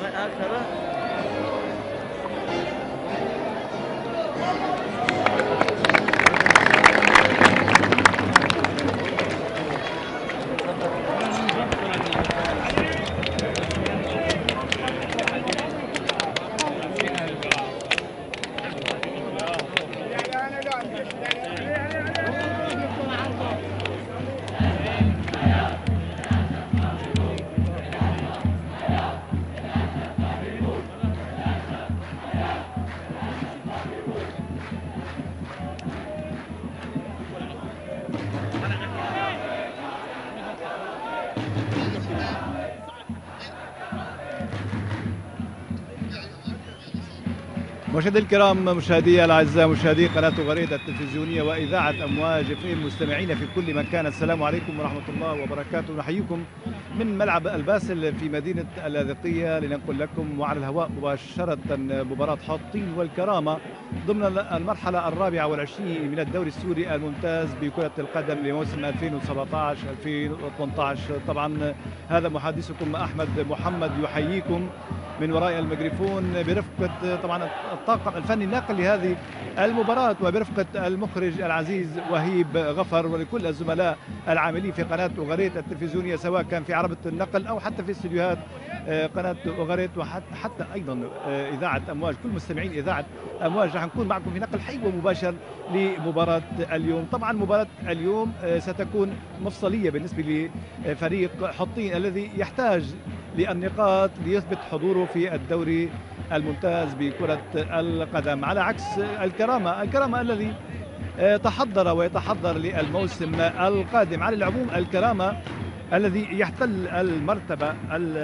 مشاهدينا الكرام، مشاهدي الاعزاء، مشاهدي قناه غريده التلفزيونيه واذاعه امواج FM مستمعين في كل مكان، السلام عليكم ورحمه الله وبركاته. نحييكم من ملعب الباسل في مدينه اللاذقيه لننقل لكم وعلى الهواء مباشره مباراه حطين والكرامه ضمن المرحله الرابعه والعشرين من الدوري السوري الممتاز بكره القدم لموسم 2017-2018. طبعا هذا محدثكم احمد محمد يحييكم من وراء الميكروفون برفقه طبعا الطاقم الفني الناقل لهذه المباراة وبرفقة المخرج العزيز وهيب غفر ولكل الزملاء العاملين في قناة أغريت التلفزيونية سواء كان في عربة النقل أو حتى في استديوهات قناة أغريت وحتى أيضا إذاعة أمواج. كل مستمعين إذاعة أمواج راح نكون معكم في نقل حي ومباشر لمباراة اليوم. طبعا مباراة اليوم ستكون مفصلية بالنسبة لفريق حطين الذي يحتاج للنقاط ليثبت حضوره في الدوري الممتاز بكرة القدم، على عكس الكرامة الذي تحضر ويتحضر للموسم القادم. على العموم الكرامة الذي يحتل المرتبة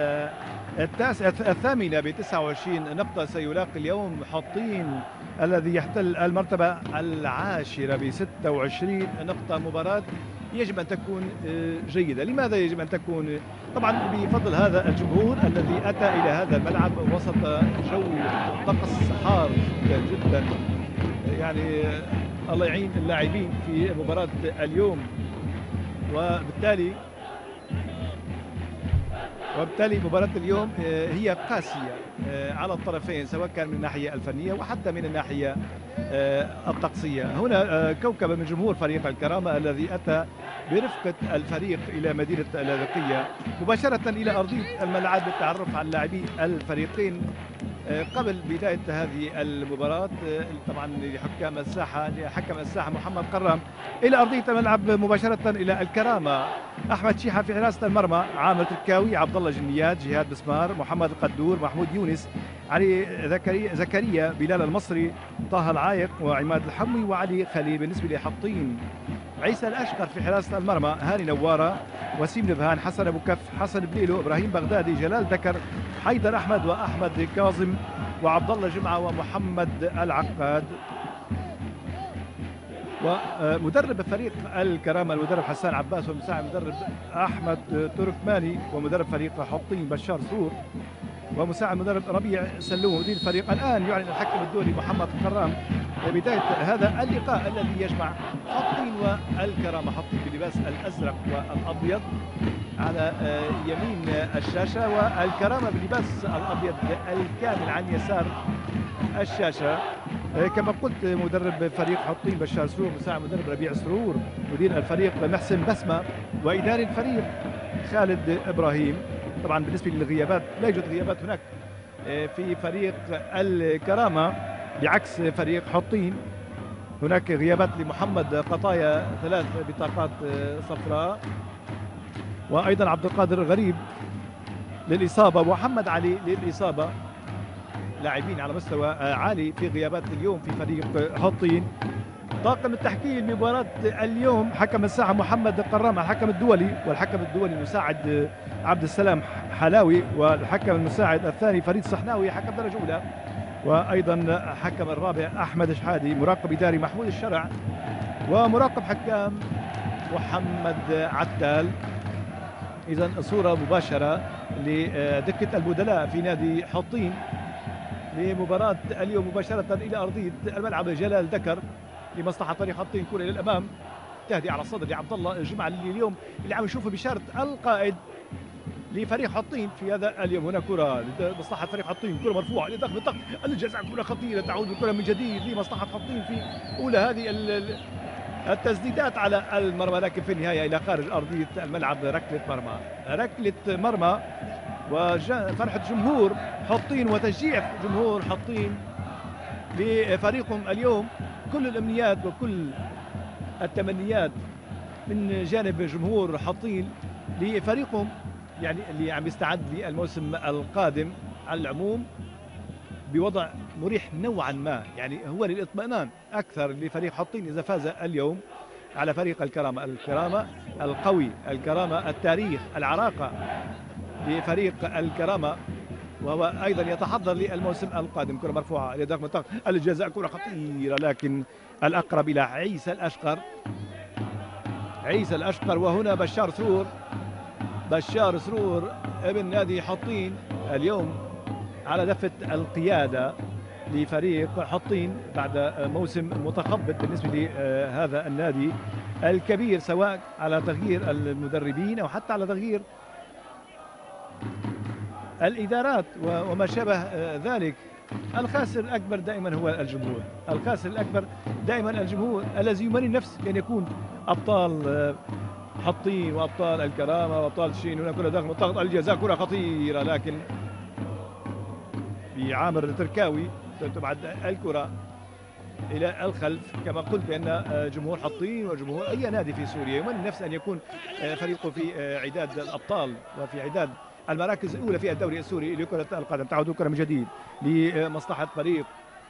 الثامنة ب29 نقطة سيلاقي اليوم حطين الذي يحتل المرتبة العاشرة ب26 نقطة. مباراة يجب أن تكون جيدة. لماذا يجب أن تكون؟ طبعا بفضل هذا الجمهور الذي أتى إلى هذا الملعب وسط جو طقس حار جدا. يعني الله يعين اللاعبين في مباراة اليوم، وبالتالي مباراة اليوم هي قاسية على الطرفين سواء كان من الناحية الفنية وحتى من الناحية الطقسية. هنا كوكب من جمهور فريق الكرامة الذي أتى برفقة الفريق إلى مدينة اللاذقية مباشرة إلى أرضية الملعب للتعرف على لاعبي الفريقين قبل بداية هذه المباراة. طبعا لحكم الساحة محمد قرام إلى أرضية الملعب مباشرة إلى الكرامة أحمد شيحة في حراسة المرمى، عامر تركاوي، عبد الله جنيات، جهاد بسمار، محمد القدور، محمود يونس، علي زكريا، بلال المصري، طه العايق وعماد الحموي وعلي خليل. بالنسبة لحطين عيسى الأشقر في حراسة المرمى، هاني نوارة، وسيم نبهان، حسن أبو كف، حسن بليلو، إبراهيم بغدادي، جلال دكر، حيدر أحمد وأحمد كاظم وعبد الله جمعة ومحمد العقاد. ومدرب فريق الكرامة المدرب حسان عباس، ومساعد مدرب أحمد تركماني، ومدرب فريق حطين بشار سرور، ومساعد مدرب ربيع سلوم. مدير الفريق الآن يعلن الحكم الدولي محمد قرام بداية هذا اللقاء الذي يجمع حطين والكرامة. حطين بلباس الأزرق والأبيض على يمين الشاشة، والكرامة بلباس الأبيض الكامل عن يسار الشاشة. كما قلت مدرب فريق حطين بشار سرور، مساعد مدرب ربيع سرور، مدير الفريق محسن بسمة، وإداري الفريق خالد إبراهيم. طبعا بالنسبة للغيابات لا يوجد غيابات هناك في فريق الكرامة بعكس فريق حطين. هناك غيابات لمحمد قطايا 3 بطاقات صفراء، وأيضا عبد القادر غريب للإصابة، ومحمد علي للإصابة. لاعبين على مستوى عالي في غيابات اليوم في فريق حطين. طاقم التحكيم مباراة اليوم حكم الساحة محمد القرام الحكم الدولي، والحكم الدولي المساعد عبد السلام حلاوي، والحكم المساعد الثاني فريد صحناوي حكم درجة أولى، وأيضا حكم الرابع أحمد شحادي، مراقب إداري محمود الشرع، ومراقب حكام محمد عتال. إذا صورة مباشرة لدكة البدلاء في نادي حطين لمباراة اليوم مباشرة إلى أرضية الملعب. جلال دكر لمصلحة فريق حطين، كرة إلى الأمام، تهدي على الصدر لعبد الله جمعة اللي اليوم اللي عم نشوفه بشارة القائد لفريق حطين في هذا اليوم. هنا كرة لمصلحة فريق حطين، كرة مرفوعة لضغط بالضغط الجزاء، كرة خطيرة تعود الكرة من جديد لمصلحة حطين في أولى هذه التسديدات على المرمى، لكن في النهاية إلى خارج أرضية الملعب. ركلة مرمى، ركلة مرمى، وفرحة جمهور حطين وتشجيع جمهور حطين لفريقهم اليوم. كل الأمنيات وكل التمنيات من جانب جمهور حطين لفريقهم، يعني اللي عم يستعد للموسم القادم على العموم بوضع مريح نوعا ما. يعني هو للاطمئنان اكثر لفريق حطين اذا فاز اليوم على فريق الكرامه. الكرامه القوي، الكرامه التاريخ، العراقه لفريق الكرامه، وهو ايضا يتحضر للموسم القادم. كره مرفوعه لداخل منطقه الجزاء، كره خطيره لكن الاقرب الى عيسى الاشقر. عيسى الاشقر، وهنا بشار سرور. بشار سرور ابن نادي حطين اليوم على دفة القيادة لفريق حطين بعد موسم متخبط بالنسبة لهذا النادي الكبير، سواء على تغيير المدربين أو حتى على تغيير الإدارات وما شابه ذلك. الخاسر الأكبر دائما هو الجمهور، الخاسر الأكبر دائما الجمهور الذي يمني النفس بأن يكون أبطال حطين وأبطال الكرامة وأبطال شين. هنا كرة داخل منطقة الجزاء، كرة خطيرة لكن بعامر تركاوي تبعد الكرة إلى الخلف. كما قلت بأن جمهور حطين وجمهور أي نادي في سوريا يمني النفس أن يكون فريقه في عداد الأبطال وفي عداد المراكز الأولى في الدوري السوري لكرة القدم. تعود الكرة من جديد لمصلحة فريق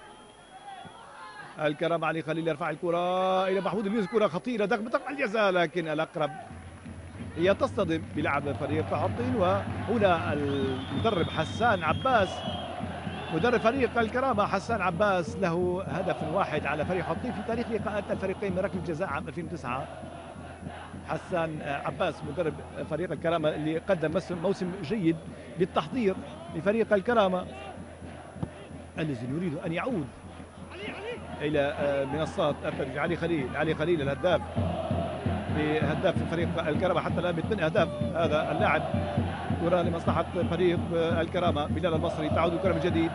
الكرامة. علي خليل يرفع الكرة إلى محمود اليونس، كرة خطيرة داخل منطقة الجزاء، لكن الأقرب هي تصطدم بلعب فريق حطين. وهنا المدرب حسان عباس، مدرب فريق الكرامة حسان عباس، له هدف واحد على فريق حطين في تاريخ لقاءات الفريقين من ركلة جزاء عام 2009. حسان عباس مدرب فريق الكرامة اللي قدم موسم جيد بالتحضير لفريق الكرامة الذي يريد أن يعود إلى منصات التدريب. علي خليل، علي خليل الهداف بهداف فريق الكرامة حتى الآن ب8 أهداف هذا اللاعب. كرة لمصلحة فريق الكرامة، بلال المصري. تعود الكرة من جديد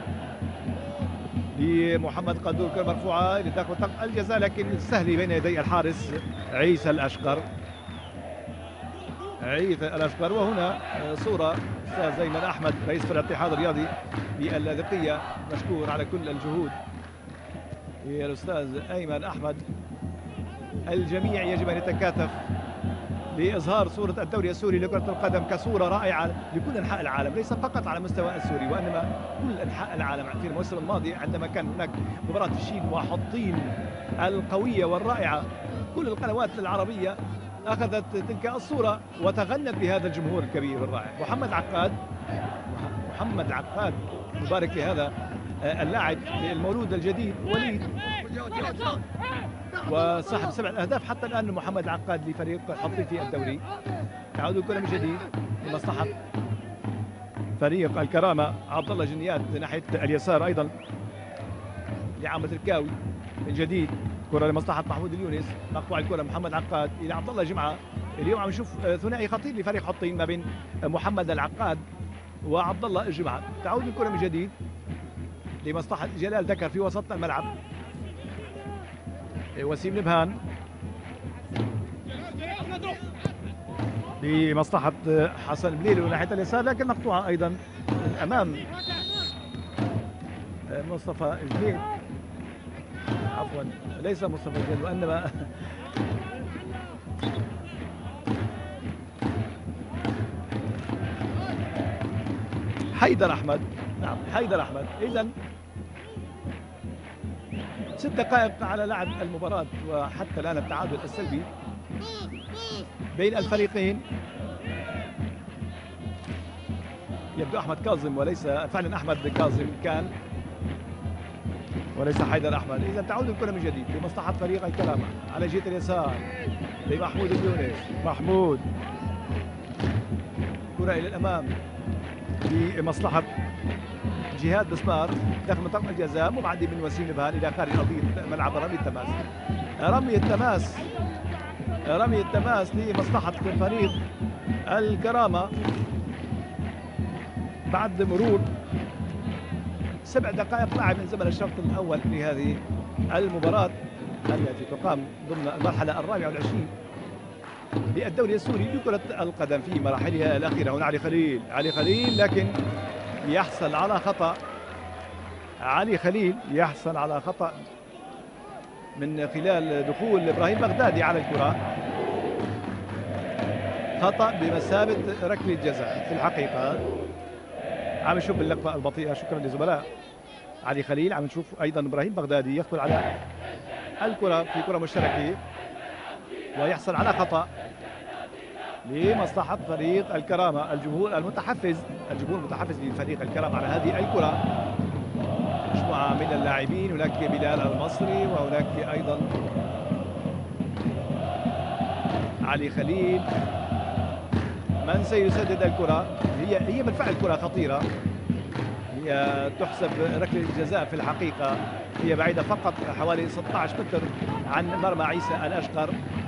لمحمد قدور، كرة مرفوعة لداخل منطقة الجزاء لكن سهل بين يدي الحارس عيسى الأشقر. عيسى الأشقر. وهنا صورة أستاذ أيمن أحمد رئيس فريق الاتحاد الرياضي باللاذقية، مشكور على كل الجهود. يا الأستاذ أيمن أحمد، الجميع يجب أن يتكاتف لإظهار صورة الدوري السوري لكرة القدم كصورة رائعة لكل أنحاء العالم، ليس فقط على مستوى السوري وإنما كل أنحاء العالم. في الموسم الماضي عندما كان هناك مباراة الشين وحطين القوية والرائعة، كل القنوات العربية أخذت تلك الصورة وتغنت بهذا الجمهور الكبير الرائع. محمد عقاد، محمد عقاد، مبارك لهذا اللاعب المولود الجديد وليد، وصاحب 7 أهداف حتى الآن محمد عقاد لفريق حطين في الدوري. تعود الكرة من جديد لمصلحة فريق الكرامة. عبد الله جنيات ناحية اليسار أيضا لعامر تركاوي من جديد، كرة لمصلحة محمود اليونس، مقطوع الكرة محمد عقاد إلى عبد الله جمعة. اليوم عم نشوف ثنائي خطير لفريق حطين ما بين محمد العقاد وعبد الله الجمعة. تعود الكرة من جديد لمصلحة جلال دكر في وسط الملعب. وسيم نبهان لمصلحة حسن بليلو ناحية اليسار لكن مقطوعة أيضا من أمام مصطفى الجليل، عفوا ليس مصطفى الجليل وإنما حيدر أحمد. نعم حيدر أحمد. إذن 6 دقائق على لعب المباراة وحتى الآن التعادل السلبي بين الفريقين. يبدو أحمد كاظم وليس فعلا أحمد كاظم كان وليس حيدر أحمد. إذا تعود الكرة من جديد لمصلحة فريق الكرامة على جهة اليسار لمحمود اليونس. محمود، كرة إلى الأمام لمصلحة جهاد بسمار داخل منطقة الجزاء، مبعد من وسيم نبهان إلى خارج أرضية ملعب. رمي التماس، رمي التماس، رمي التماس لمصلحة فريق الكرامة. بعد مرور 7 دقائق لعب من زمن الشوط الأول لهذه المباراة التي تقام ضمن المرحلة 24 بالدوري السوري لكرة القدم في مراحلها الأخيرة. هنا علي خليل لكن يحصل على خطأ. علي خليل يحصل على خطأ من خلال دخول إبراهيم بغدادي على الكرة، خطأ بمثابة ركلة جزاء في الحقيقة. عم نشوف اللقطة البطيئة، شكرا لزملاء. علي خليل عم نشوف أيضا إبراهيم بغدادي يدخل على الكرة في كرة مشتركة ويحصل على خطأ لمصلحة فريق الكرامة. الجمهور المتحفز لفريق الكرامة على هذه الكرة، مجموعة من اللاعبين، هناك بلال المصري وهناك أيضا علي خليل. من سيسدد الكرة؟ هي بالفعل كرة خطيرة، هي تحسب ركلة جزاء في الحقيقة، هي بعيدة فقط حوالي 16 متر عن مرمى عيسى الأشقر.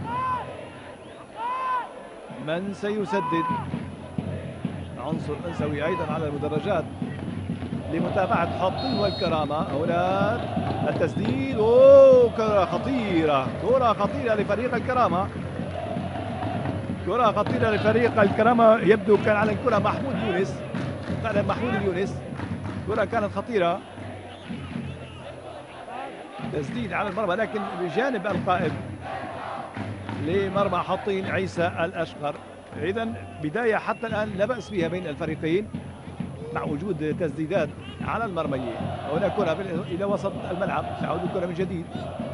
من سيسدد؟ عنصر أنثوي أيضا على المدرجات لمتابعة حطين والكرامة. هنا التسديد، كرة خطيرة لفريق الكرامة، كرة خطيرة لفريق الكرامة. يبدو كان على الكرة محمود اليونس، كرة كانت خطيرة، تسديد على المرمى لكن بجانب القائم لمرمى حطين عيسى الأشقر. إذا بداية حتى الآن لا بأس بها بين الفريقين مع وجود تسديدات على المرميين. هنا كرة إلى وسط الملعب، تعود الكرة من جديد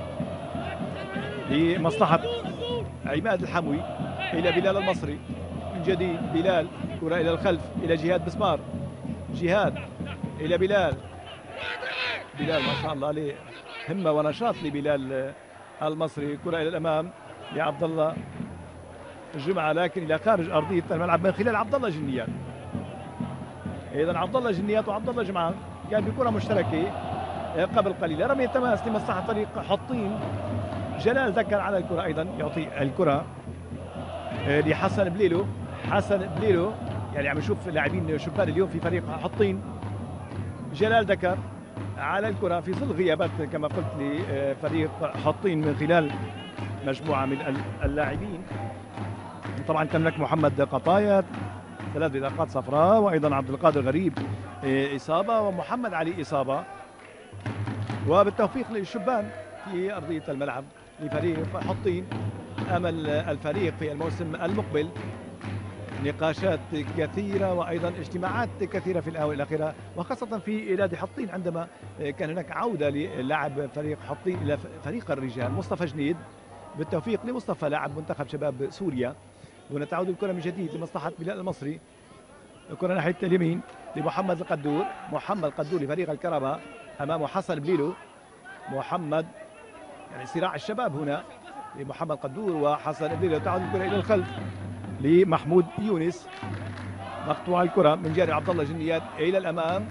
لمصلحة عماد الحموي إلى بلال المصري من جديد. بلال كرة إلى الخلف إلى جهاد بسمار، جهاد إلى بلال ما شاء الله عليه همة ونشاط لبلال المصري. كرة إلى الأمام لعبد الله الجمعة لكن إلى خارج أرضية الملعب من خلال عبد الله جنيات. إذا عبد الله جنيات وعبد الله جمعة كان بكرة مشتركة قبل قليل. رمية تماس لمصلحة فريق حطين. جلال ذكر على الكرة أيضا، يعطي الكرة لحسن بليلو. يعني عم نشوف لاعبين شبان اليوم في فريق حطين. جلال ذكر على الكرة في ظل غيابات كما قلت لفريق حطين من خلال مجموعة من اللاعبين. طبعا كان لك محمد قطاية 3 بطاقات صفراء، وأيضا عبد القادر غريب إصابة، ومحمد علي إصابة. وبالتوفيق للشبان في أرضية الملعب لفريق حطين. أمل الفريق في الموسم المقبل نقاشات كثيرة وأيضا اجتماعات كثيرة في الآونة الأخيرة، وخاصة في نادي حطين عندما كان هناك عودة للاعب فريق حطين إلى فريق الرجال مصطفى جنيد. بالتوفيق لمصطفى لاعب منتخب شباب سوريا. هنا تعود الكرة من جديد لمصلحة بلال المصري، الكرة ناحية اليمين لمحمد القدور. لفريق الكرامة أمامه حسن بليلو. محمد يعني صراع الشباب هنا لمحمد قدور وحسن بليلو. تعود الكرة إلى الخلف لمحمود يونس، مقطوع الكرة من جانب عبد الله جنيات إلى الأمام،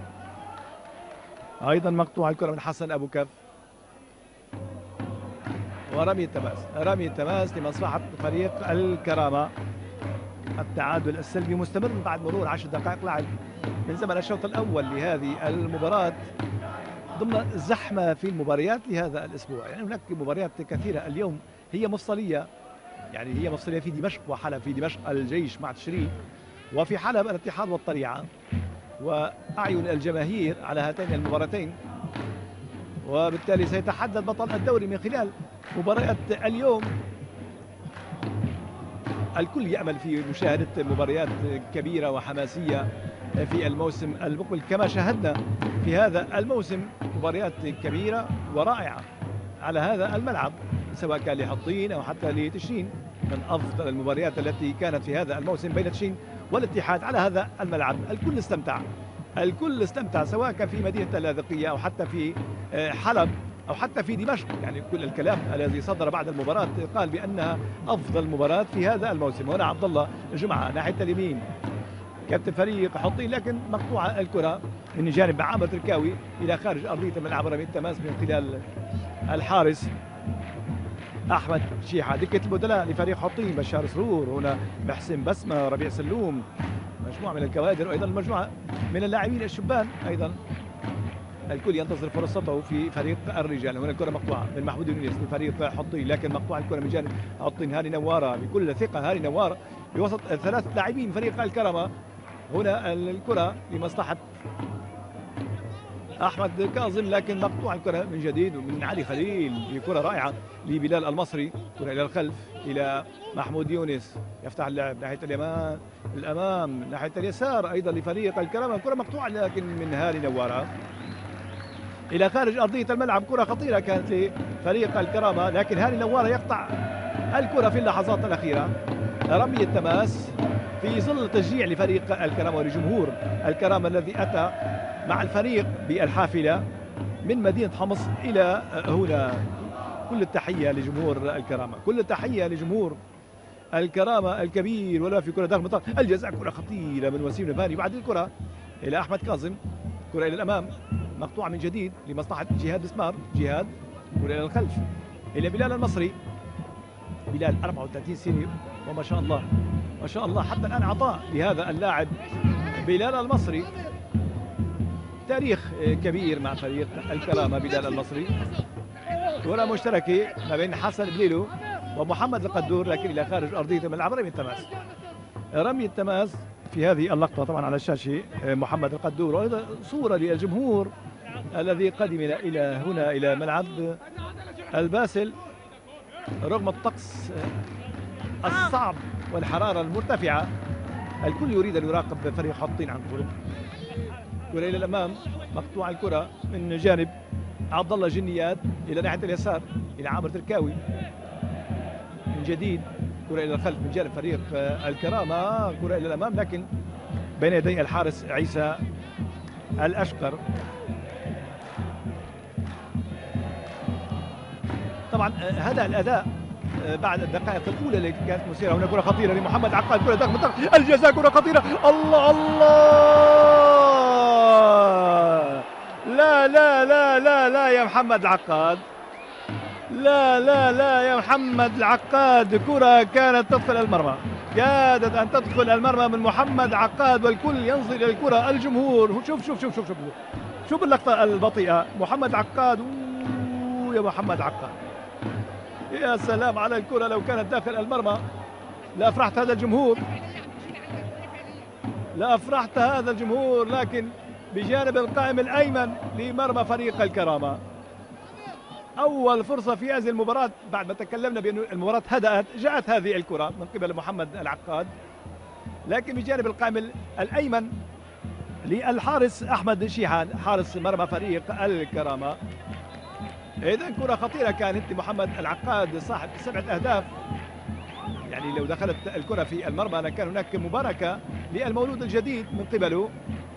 أيضا مقطوع الكرة من حسن أبو كف. ورمي التماس لمصلحة فريق الكرامة. التعادل السلبي مستمر بعد مرور 10 دقائق لعب من زمن الشوط الأول لهذه المباراة، ضمن زحمة في المباريات لهذا الأسبوع. يعني هناك مباريات كثيرة اليوم هي مفصلية، في دمشق وحلب. في دمشق الجيش مع تشرين، وفي حلب الاتحاد والطليعة. وأعين الجماهير على هاتين المباراتين، وبالتالي سيتحدد بطل الدوري من خلال مباريات اليوم. الكل يأمل في مشاهدة مباريات كبيرة وحماسية في الموسم المقبل، كما شاهدنا في هذا الموسم مباريات كبيرة ورائعة على هذا الملعب، سواء كان لحطين أو حتى لتشرين. من أفضل المباريات التي كانت في هذا الموسم بين تشرين والاتحاد على هذا الملعب. الكل استمتع سواء كان في مدينة اللاذقية أو حتى في حلب أو حتى في دمشق. يعني كل الكلام الذي صدر بعد المباراة قال بأنها أفضل مباراة في هذا الموسم. هنا عبد الله الجمعة ناحية اليمين كابتن فريق حطين، لكن مقطوعة الكرة من جانب عامر تركاوي إلى خارج أرضية الملعب. رمي التماس من خلال الحارس أحمد شيحة. دكة البدلاء لفريق حطين بشار سرور، هنا محسن بسمة، ربيع سلوم، مجموعة من الكوادر، وأيضا مجموعة من اللاعبين الشبان ايضا الكل ينتظر فرصته في فريق الرجال. هنا الكره مقطوعه من محمود يونس لفريق حطين، لكن مقطوعه الكره من جانب حطين. هاني نواره بكل ثقه، هاني نواره بوسط ثلاث لاعبين فريق الكرامه. هنا الكره لمصلحه احمد كاظم، لكن مقطوعه الكره من جديد ومن علي خليل بكره رائعه لبلال المصري. كره الى الخلف الى محمود يونس، يفتح اللعب ناحيه الامام ناحيه اليسار ايضا لفريق الكرامه. كره مقطوعه لكن من هاني نواره الى خارج ارضيه الملعب. كره خطيره كانت لفريق الكرامه، لكن هاني نواره يقطع الكره في اللحظات الاخيره. رمي التماس في ظل تشجيع لفريق الكرامه ولجمهور الكرامه الذي اتى مع الفريق بالحافله من مدينه حمص الى هنا. كل التحيه لجمهور الكرامه، كل التحيه لجمهور الكرامه الكبير. ولا في كره داخل المطار الجزاء، كره خطيره من وسيم نباني. بعد الكره الى احمد كاظم، كره الى الامام مقطوعه من جديد لمصلحه جهاد بسمار. جهاد كره الى الخلف الى بلال المصري. بلال 34 سنه وما شاء الله ما شاء الله حتى الان عطاء لهذا اللاعب بلال المصري تاريخ كبير مع فريق الكرامه. بلال المصري كره مشتركه ما بين حسن بليلو ومحمد القدور، لكن الى خارج ارضيه الملعب. رمي التماس، رمي التماس في هذه اللقطه طبعا على الشاشه محمد القدور، وايضا صوره للجمهور الذي قدم الى هنا الى ملعب الباسل رغم الطقس الصعب والحراره المرتفعه. الكل يريد ان يراقب فريق حطين عن قرب. كره الى الامام مقطوعه الكره من جانب عبد الله جنيات الى ناحيه اليسار الى عامر تركاوي. من جديد كره الى الخلف من جانب فريق الكرامه. كره الى الامام لكن بين يدي الحارس عيسى الاشقر. طبعا هذا الاداء بعد الدقائق الاولى التي كانت مثيره. هنا كره خطيره لمحمد عقاد، كره داخل منطقه الجزاء، كره خطيره. الله الله، لا لا لا لا لا يا محمد العقاد، لا لا لا يا محمد العقاد. كره كانت تدخل المرمى، كادت ان تدخل المرمى من محمد عقاد، والكل ينظر الى الكره. الجمهور شوف شوف شوف شوف شوف شوف اللقطه البطيئه. محمد عقاد يا محمد عقاد، يا سلام على الكرة. لو كانت داخل المرمى لأفرحت هذا الجمهور، لأفرحت هذا الجمهور. لكن بجانب القائم الأيمن لمرمى فريق الكرامة. أول فرصة في هذه المباراة بعد ما تكلمنا بأن المباراة هدأت، جاءت هذه الكرة من قبل محمد العقاد، لكن بجانب القائم الأيمن للحارس أحمد شيحان حارس مرمى فريق الكرامة. إذا كرة خطيرة كانت لمحمد العقاد صاحب 7 أهداف. يعني لو دخلت الكرة في المرمى لكان هناك مباركة للمولود الجديد من قبله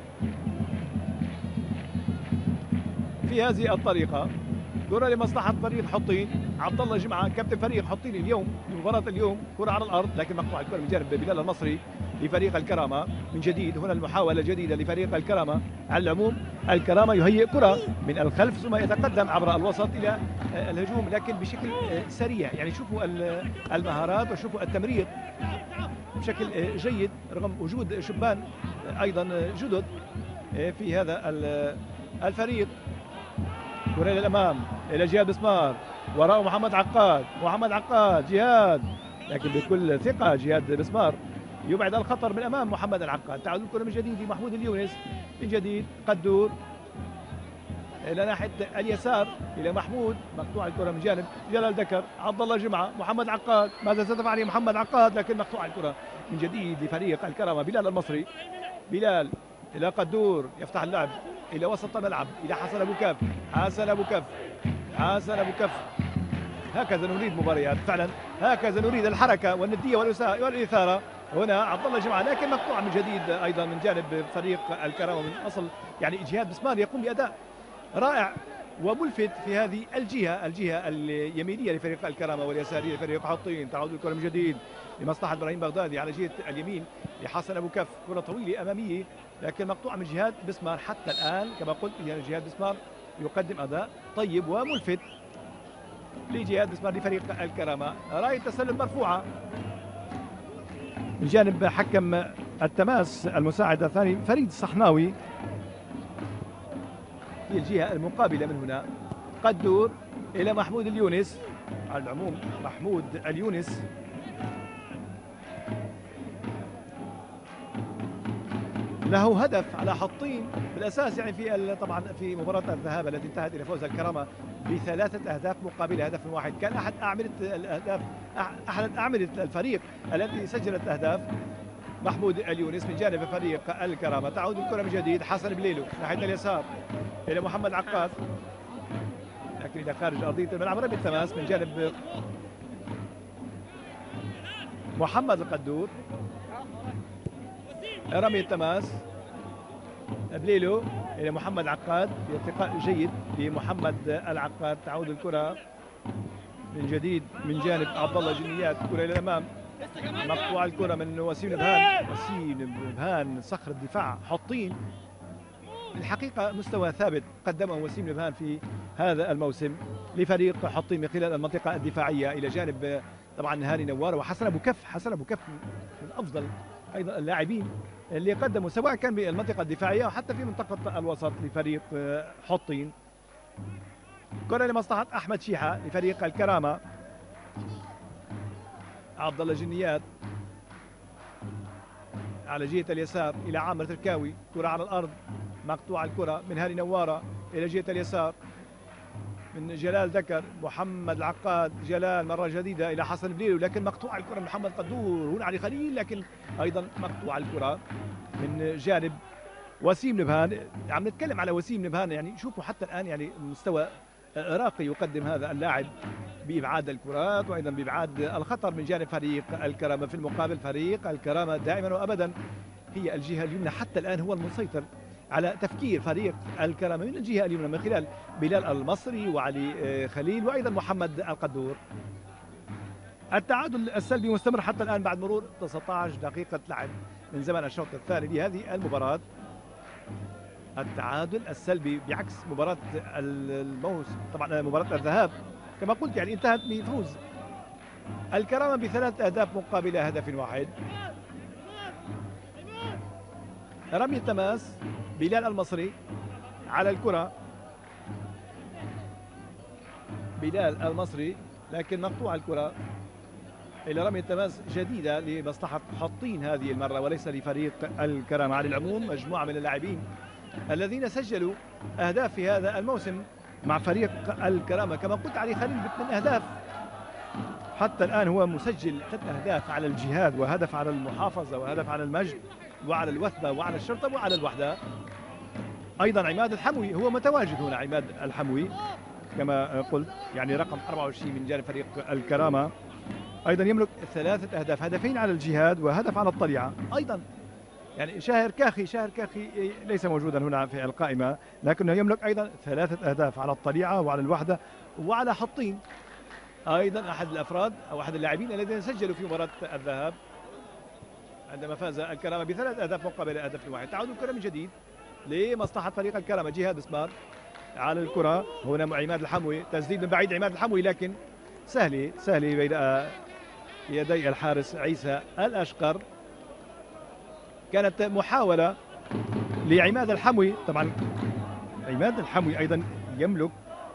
في هذه الطريقة. كرة لمصلحة فريق حطين. عبد الله جمعة كابتن فريق حطين اليوم في مباراة اليوم. كرة على الأرض لكن مقطوعة الكرة من جانب بلال المصري لفريق الكرامة. من جديد هنا المحاولة الجديدة لفريق الكرامة. على العموم الكرامة يهيئ كرة من الخلف ثم يتقدم عبر الوسط إلى الهجوم، لكن بشكل سريع. يعني شوفوا المهارات وشوفوا التمرير بشكل جيد رغم وجود شبان أيضا جدد في هذا الفريق. كرة إلى الأمام إلى جهاد بسمار، وراءه محمد عقاد. محمد عقاد جهاد، لكن بكل ثقة جهاد بسمار يبعد الخطر من أمام محمد العقاد. تعود الكرة من جديد لمحمود اليونس. من جديد قدور إلى ناحية اليسار إلى محمود. مقطوع الكرة من جانب جلال دكر. عبد الله جمعة، محمد عقاد، ماذا ستفعل محمد عقاد؟ لكن مقطوع الكرة من جديد لفريق الكرامة. بلال المصري، بلال إلى قدور يفتح اللعب إلى وسط الملعب إلى حسن أبو كف. حسن أبو كف، حسن أبو كف. هكذا نريد مباريات فعلا، هكذا نريد الحركة والندية والإثارة. هنا عبد الله جمعة لكن مقطوع من جديد أيضا من جانب فريق الكرامة من أصل. يعني جهاد بسمان يقوم بأداء رائع وملفت في هذه الجهة اليمينية لفريق الكرامة واليسارية لفريق حطين. تعود الكرة من جديد لمصلحة إبراهيم بغدادي على جهة اليمين لحسن أبو كف. كرة طويلة أمامية لكن مقطوعة من جهاد بسمار. حتى الآن كما قلت يعني جهاد بسمار يقدم أداء طيب وملفت لجهاد بسمار لفريق الكرامة. راية تسلل مرفوعة من جانب حكم التماس المساعد الثاني فريد الصحناوي في الجهة المقابلة من هنا. قدور إلى محمود اليونس، على العموم محمود اليونس له هدف على حطين بالاساس، يعني في طبعا في مباراه الذهاب التي انتهت الى فوز الكرامه بثلاثه اهداف مقابل هدف واحد، كان احد اعمده الاهداف، احد اعمده الفريق التي سجلت اهداف محمود اليونس من جانب فريق الكرامه. تعود الكره من جديد، حسن بليلو ناحيه اليسار الى محمد عقاد، لكن الى خارج ارضيه الملعب. رمي التماس من جانب محمد القدور، رمي التماس بليلو الى محمد عقاد في ارتقاء جيد لمحمد العقاد. تعود الكره من جديد من جانب عبد الله جنيات، كره الى الامام، مقطوع الكره من وسيم نبهان. وسيم نبهان صخر الدفاع حطين، الحقيقه مستوى ثابت قدمه وسيم نبهان في هذا الموسم لفريق حطين من خلال المنطقه الدفاعيه، الى جانب طبعا هاني نوار وحسن ابو كف. حسن ابو كف من افضل ايضا اللاعبين اللي قدموا سواء كان بالمنطقه الدفاعيه وحتى في منطقه الوسط لفريق حطين. كره لمصلحه احمد شيحه لفريق الكرامه. عبد الله جنيات على جهه اليسار الى عامر تركاوي، كره على الارض، مقطوع الكره من هاني نواره الى جهه اليسار من جلال ذكر، محمد العقاد، جلال مرة جديدة إلى حسن بليلو، لكن مقطوع الكرة من محمد قدور، هنا علي خليل، لكن أيضا مقطوع الكرة من جانب وسيم نبهان. عم نتكلم على وسيم نبهان، يعني شوفوا حتى الآن يعني مستوى راقي يقدم هذا اللاعب بإبعاد الكرات وأيضا بإبعاد الخطر من جانب فريق الكرامة. في المقابل فريق الكرامة دائما وأبدا هي الجهة اليمنى، حتى الآن هو المسيطر على تفكير فريق الكرامة من الجهة اليمنى من خلال بلال المصري وعلي خليل وأيضا محمد القدور. التعادل السلبي مستمر حتى الآن بعد مرور 19 دقيقة لعب من زمن الشوط الثاني لهذه المباراة. التعادل السلبي بعكس مباراة الموسم، طبعا مباراة الذهاب كما قلت يعني انتهت بفوز الكرامة بثلاث أهداف مقابل هدف واحد. رمي التماس بلال المصري على الكرة، بلال المصري، لكن مقطوع الكرة إلى رمي التماس جديدة لمصلحة حطين هذه المرة وليس لفريق الكرامة. على العموم مجموعة من اللاعبين الذين سجلوا أهداف في هذا الموسم مع فريق الكرامة، كما قلت علي خليل ب2 أهداف حتى الآن، هو مسجل 3 أهداف على الجهاد وهدف على المحافظة وهدف على المجد وعلى الوثبة وعلى الشرطة وعلى الوحدة. أيضا عماد الحموي هو متواجد هنا، عماد الحموي كما قلت يعني رقم 24 من جانب فريق الكرامة، أيضا يملك 3 أهداف، هدفين على الجهاد وهدف على الطليعة. أيضا يعني شاهر كاخي ليس موجودا هنا في القائمة، لكنه يملك أيضا 3 أهداف على الطليعة وعلى الوحدة وعلى حطين. أيضا أحد الأفراد أو أحد اللاعبين الذين سجلوا في مباراة الذهاب عندما فاز الكرامة ب3 أهداف مقابل هدف واحد. تعود الكرة من جديد لمصلحة فريق الكرامة، جهاد اسمار على الكرة، هنا عماد الحموي، تسديد من بعيد عماد الحموي لكن سهلة بين يدي الحارس عيسى الأشقر. كانت محاولة لعماد الحموي، طبعا عماد الحموي أيضا يملك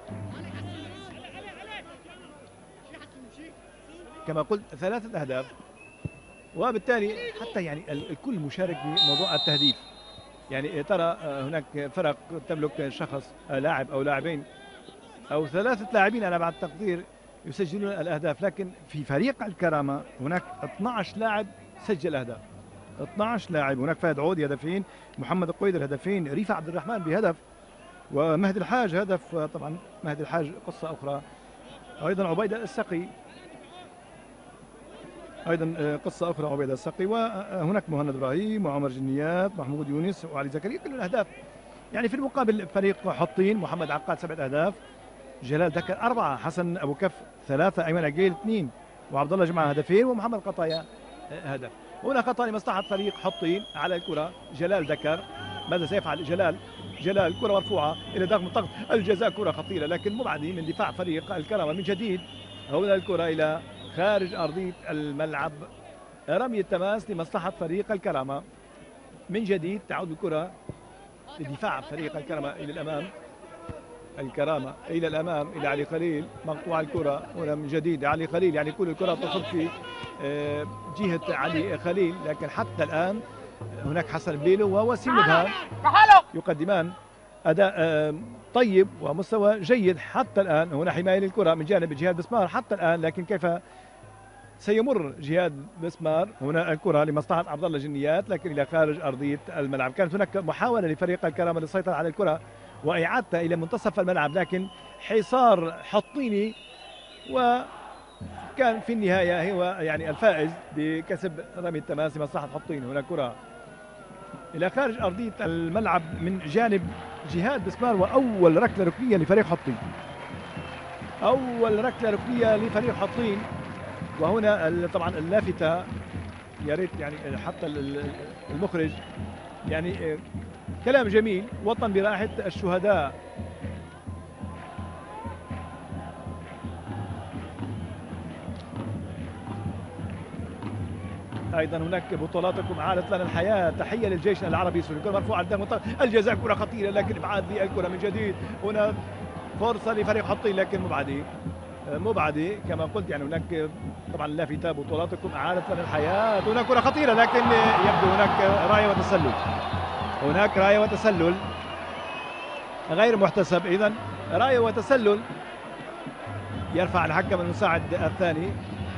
كما قلت 3 أهداف، وبالتالي حتى يعني الكل مشارك في موضوع التهديف. يعني ترى هناك فرق تملك شخص لاعب أو لاعبين أو 3 لاعبين أنا بعد تقدير يسجلون الأهداف، لكن في فريق الكرامة هناك 12 لاعب سجل أهداف، 12 لاعب. هناك فهد عودي هدفين، محمد القويدر هدفين، ريفا عبد الرحمن بهدف، ومهدي الحاج هدف. طبعا مهدي الحاج قصة أخرى، أيضا عبيدة السقي أيضا قصة أخرى عبيدة السقي، وهناك مهند إبراهيم وعمر جنيات محمود يونس وعلي زكريا كل الأهداف. يعني في المقابل فريق حطين محمد عقاد 7 أهداف، جلال ذكر 4، حسن أبو كف 3، أيمن عقيل 2، وعبد الله جمعة هدفين، ومحمد قطايا هدف. هنا خطأ لمصلحة فريق حطين على الكرة، جلال ذكر ماذا سيفعل جلال كرة مرفوعة إلى داخل منطقة الجزاء، كرة خطيرة لكن مبعدة من دفاع فريق الكرامة من جديد. هنا الكرة إلى خارج أرضية الملعب، رمي التماس لمصلحة فريق الكرامة. من جديد تعود الكرة لدفاع فريق الكرامة إلى الأمام. الكرامة إلى الأمام إلى علي خليل، مقطوع الكرة هنا من جديد علي خليل، يعني كل الكرة تصب في جهة علي خليل، لكن حتى الآن هناك حسن بليلو ووسيم نبهان يقدمان أداء طيب ومستوى جيد حتى الآن. هنا حماية للكرة من جانب جهاد بسمار حتى الآن، لكن كيف سيمر جهاد بسمار؟ هنا الكرة لمصلحة عبد الله جنيات لكن إلى خارج أرضية الملعب. كانت هناك محاولة لفريق الكرامة للسيطرة على الكرة وإعادتها إلى منتصف الملعب، لكن حصار حطيني وكان في النهاية هو يعني الفائز بكسب رمي التماس لمصلحة حطين. هنا كرة إلى خارج أرضية الملعب من جانب جهاد بسمار، وأول ركلة ركنية لفريق حطين، أول ركلة ركنية لفريق حطين. وهنا طبعا اللافتة يا ريت يعني حتى المخرج يعني كلام جميل، وطن برائحة الشهداء. ايضا هناك بطولاتكم عادت لنا الحياه، تحيه للجيش العربي السوري. الكره مرفوعه قدام الجزاء، كره خطيره لكن ابعاد للكره من جديد. هنا فرصه لفريق حطين لكن مبعدي كما قلت، يعني هناك طبعا لافتة بطولاتكم اعادت لنا الحياه. هناك كره خطيره لكن يبدو هناك رايه وتسلل، هناك رايه وتسلل غير محتسب. اذا رايه وتسلل يرفع الحكم المساعد الثاني.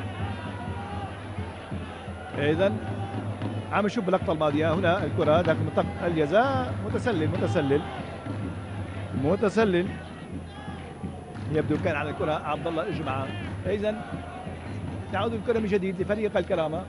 اذا عم نشوف باللقطه الماضيه هنا الكره داخل منطقه الجزاء، متسلل يبدو كان على الكره عبد الله اجمعه. اذا تعود الكره من جديد لفريق الكرامه،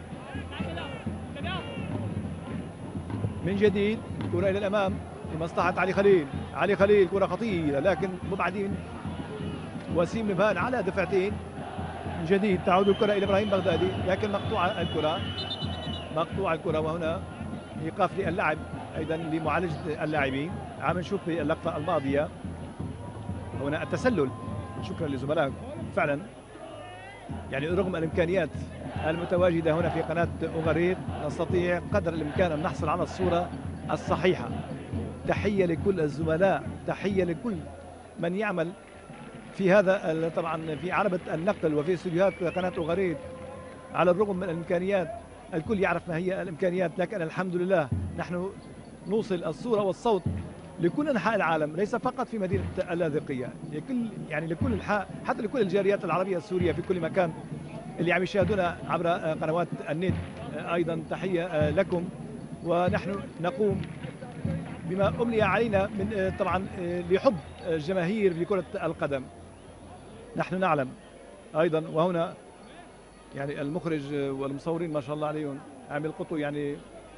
من جديد كره الى الامام لمصلحه علي خليل كره خطيره لكن مبعدين وسيم نبهان على دفعتين. من جديد تعود الكره الى ابراهيم بغدادي لكن مقطوعه الكره وهنا ايقاف للاعب ايضا لمعالجه اللاعبين. عم نشوف في اللقطه الماضيه هنا التسلل. شكرا لزملائكم فعلا، يعني رغم الامكانيات المتواجده هنا في قناه اوغاريت نستطيع قدر الامكان ان نحصل على الصوره الصحيحه. تحيه لكل الزملاء، تحيه لكل من يعمل في هذا طبعا في عربة النقل وفي استديوهات قناة أوغاريت. على الرغم من الإمكانيات الكل يعرف ما هي الإمكانيات، لكن الحمد لله نحن نوصل الصورة والصوت لكل أنحاء العالم، ليس فقط في مدينة اللاذقية، لكل حتى لكل الجاليات العربية السورية في كل مكان اللي عم يشاهدونا عبر قنوات النت. أيضا تحية لكم، ونحن نقوم بما أملي علينا من طبعا لحب الجماهير لكرة القدم. نحن نعلم أيضا، وهنا يعني المخرج والمصورين ما شاء الله عليهم عم يلقطوا يعني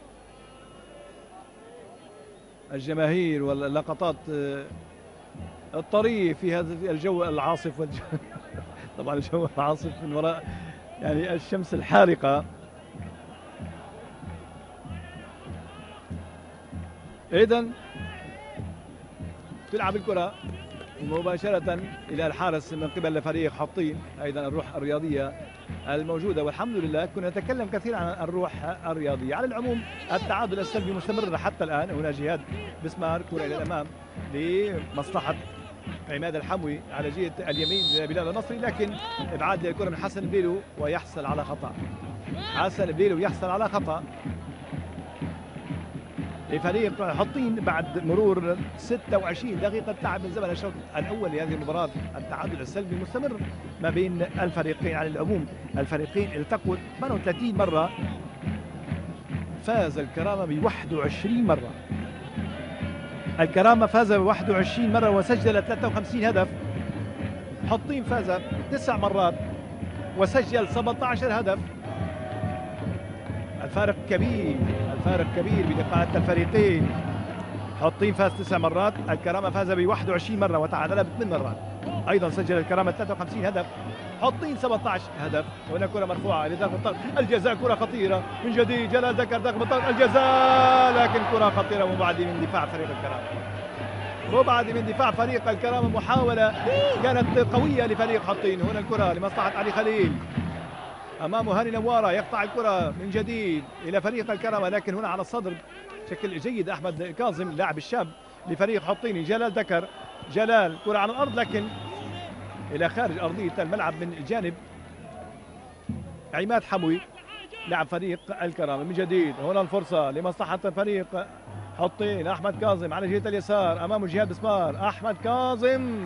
الجماهير واللقطات الطريف في هذا الجو العاصف طبعا الجو العاصف من وراء يعني الشمس الحارقة. إذن تلعب الكرة مباشرة إلى الحارس من قبل فريق حطين. أيضا الروح الرياضية الموجودة، والحمد لله كنا نتكلم كثيرا عن الروح الرياضية. على العموم التعادل السلبي مستمر حتى الآن. هنا جهاد بسمار كرة إلى الأمام لمصلحة عماد الحموي على جهة اليمين بلال النصري، لكن إبعاد الكرة من حسن بليلو ويحصل على خطأ. حسن بليلو يحصل على خطأ لفريق حطين بعد مرور 26 دقيقة لعب من زمن الشوط الأول لهذه المباراة. التعادل السلبي مستمر ما بين الفريقين. على العموم الفريقين التقوا 38 مرة، فاز الكرامة ب 21 مرة. الكرامة فاز ب 21 مرة وسجل 53 هدف. حطين فاز 9 مرات وسجل 17 هدف. الفارق كبير بلقاءات الفريقين. حطين فاز 9 مرات، الكرامة فاز ب 21 مرة وتعادل ب8 مرات. أيضا سجل الكرامة 53 هدف، حطين 17 هدف. وهنا كرة مرفوعة لداخل منطقة الجزاء، كرة خطيرة من جديد. جلال ذكر داخل منطقة الجزاء لكن كرة خطيرة مبعدة من دفاع فريق الكرامة. محاولة كانت قوية لفريق حطين. هنا الكرة لمصلحة علي خليل، أمامه هاني نوارة يقطع الكرة من جديد إلى فريق الكرامة، لكن هنا على الصدر بشكل جيد أحمد كاظم اللاعب الشاب لفريق حطيني. جلال دكر، جلال كرة على الأرض لكن إلى خارج أرضية الملعب من جانب عماد حموي لاعب فريق الكرامة. من جديد هنا الفرصة لمصلحة فريق حطين. أحمد كاظم على جهة اليسار أمامه جهاد بسمار. أحمد كاظم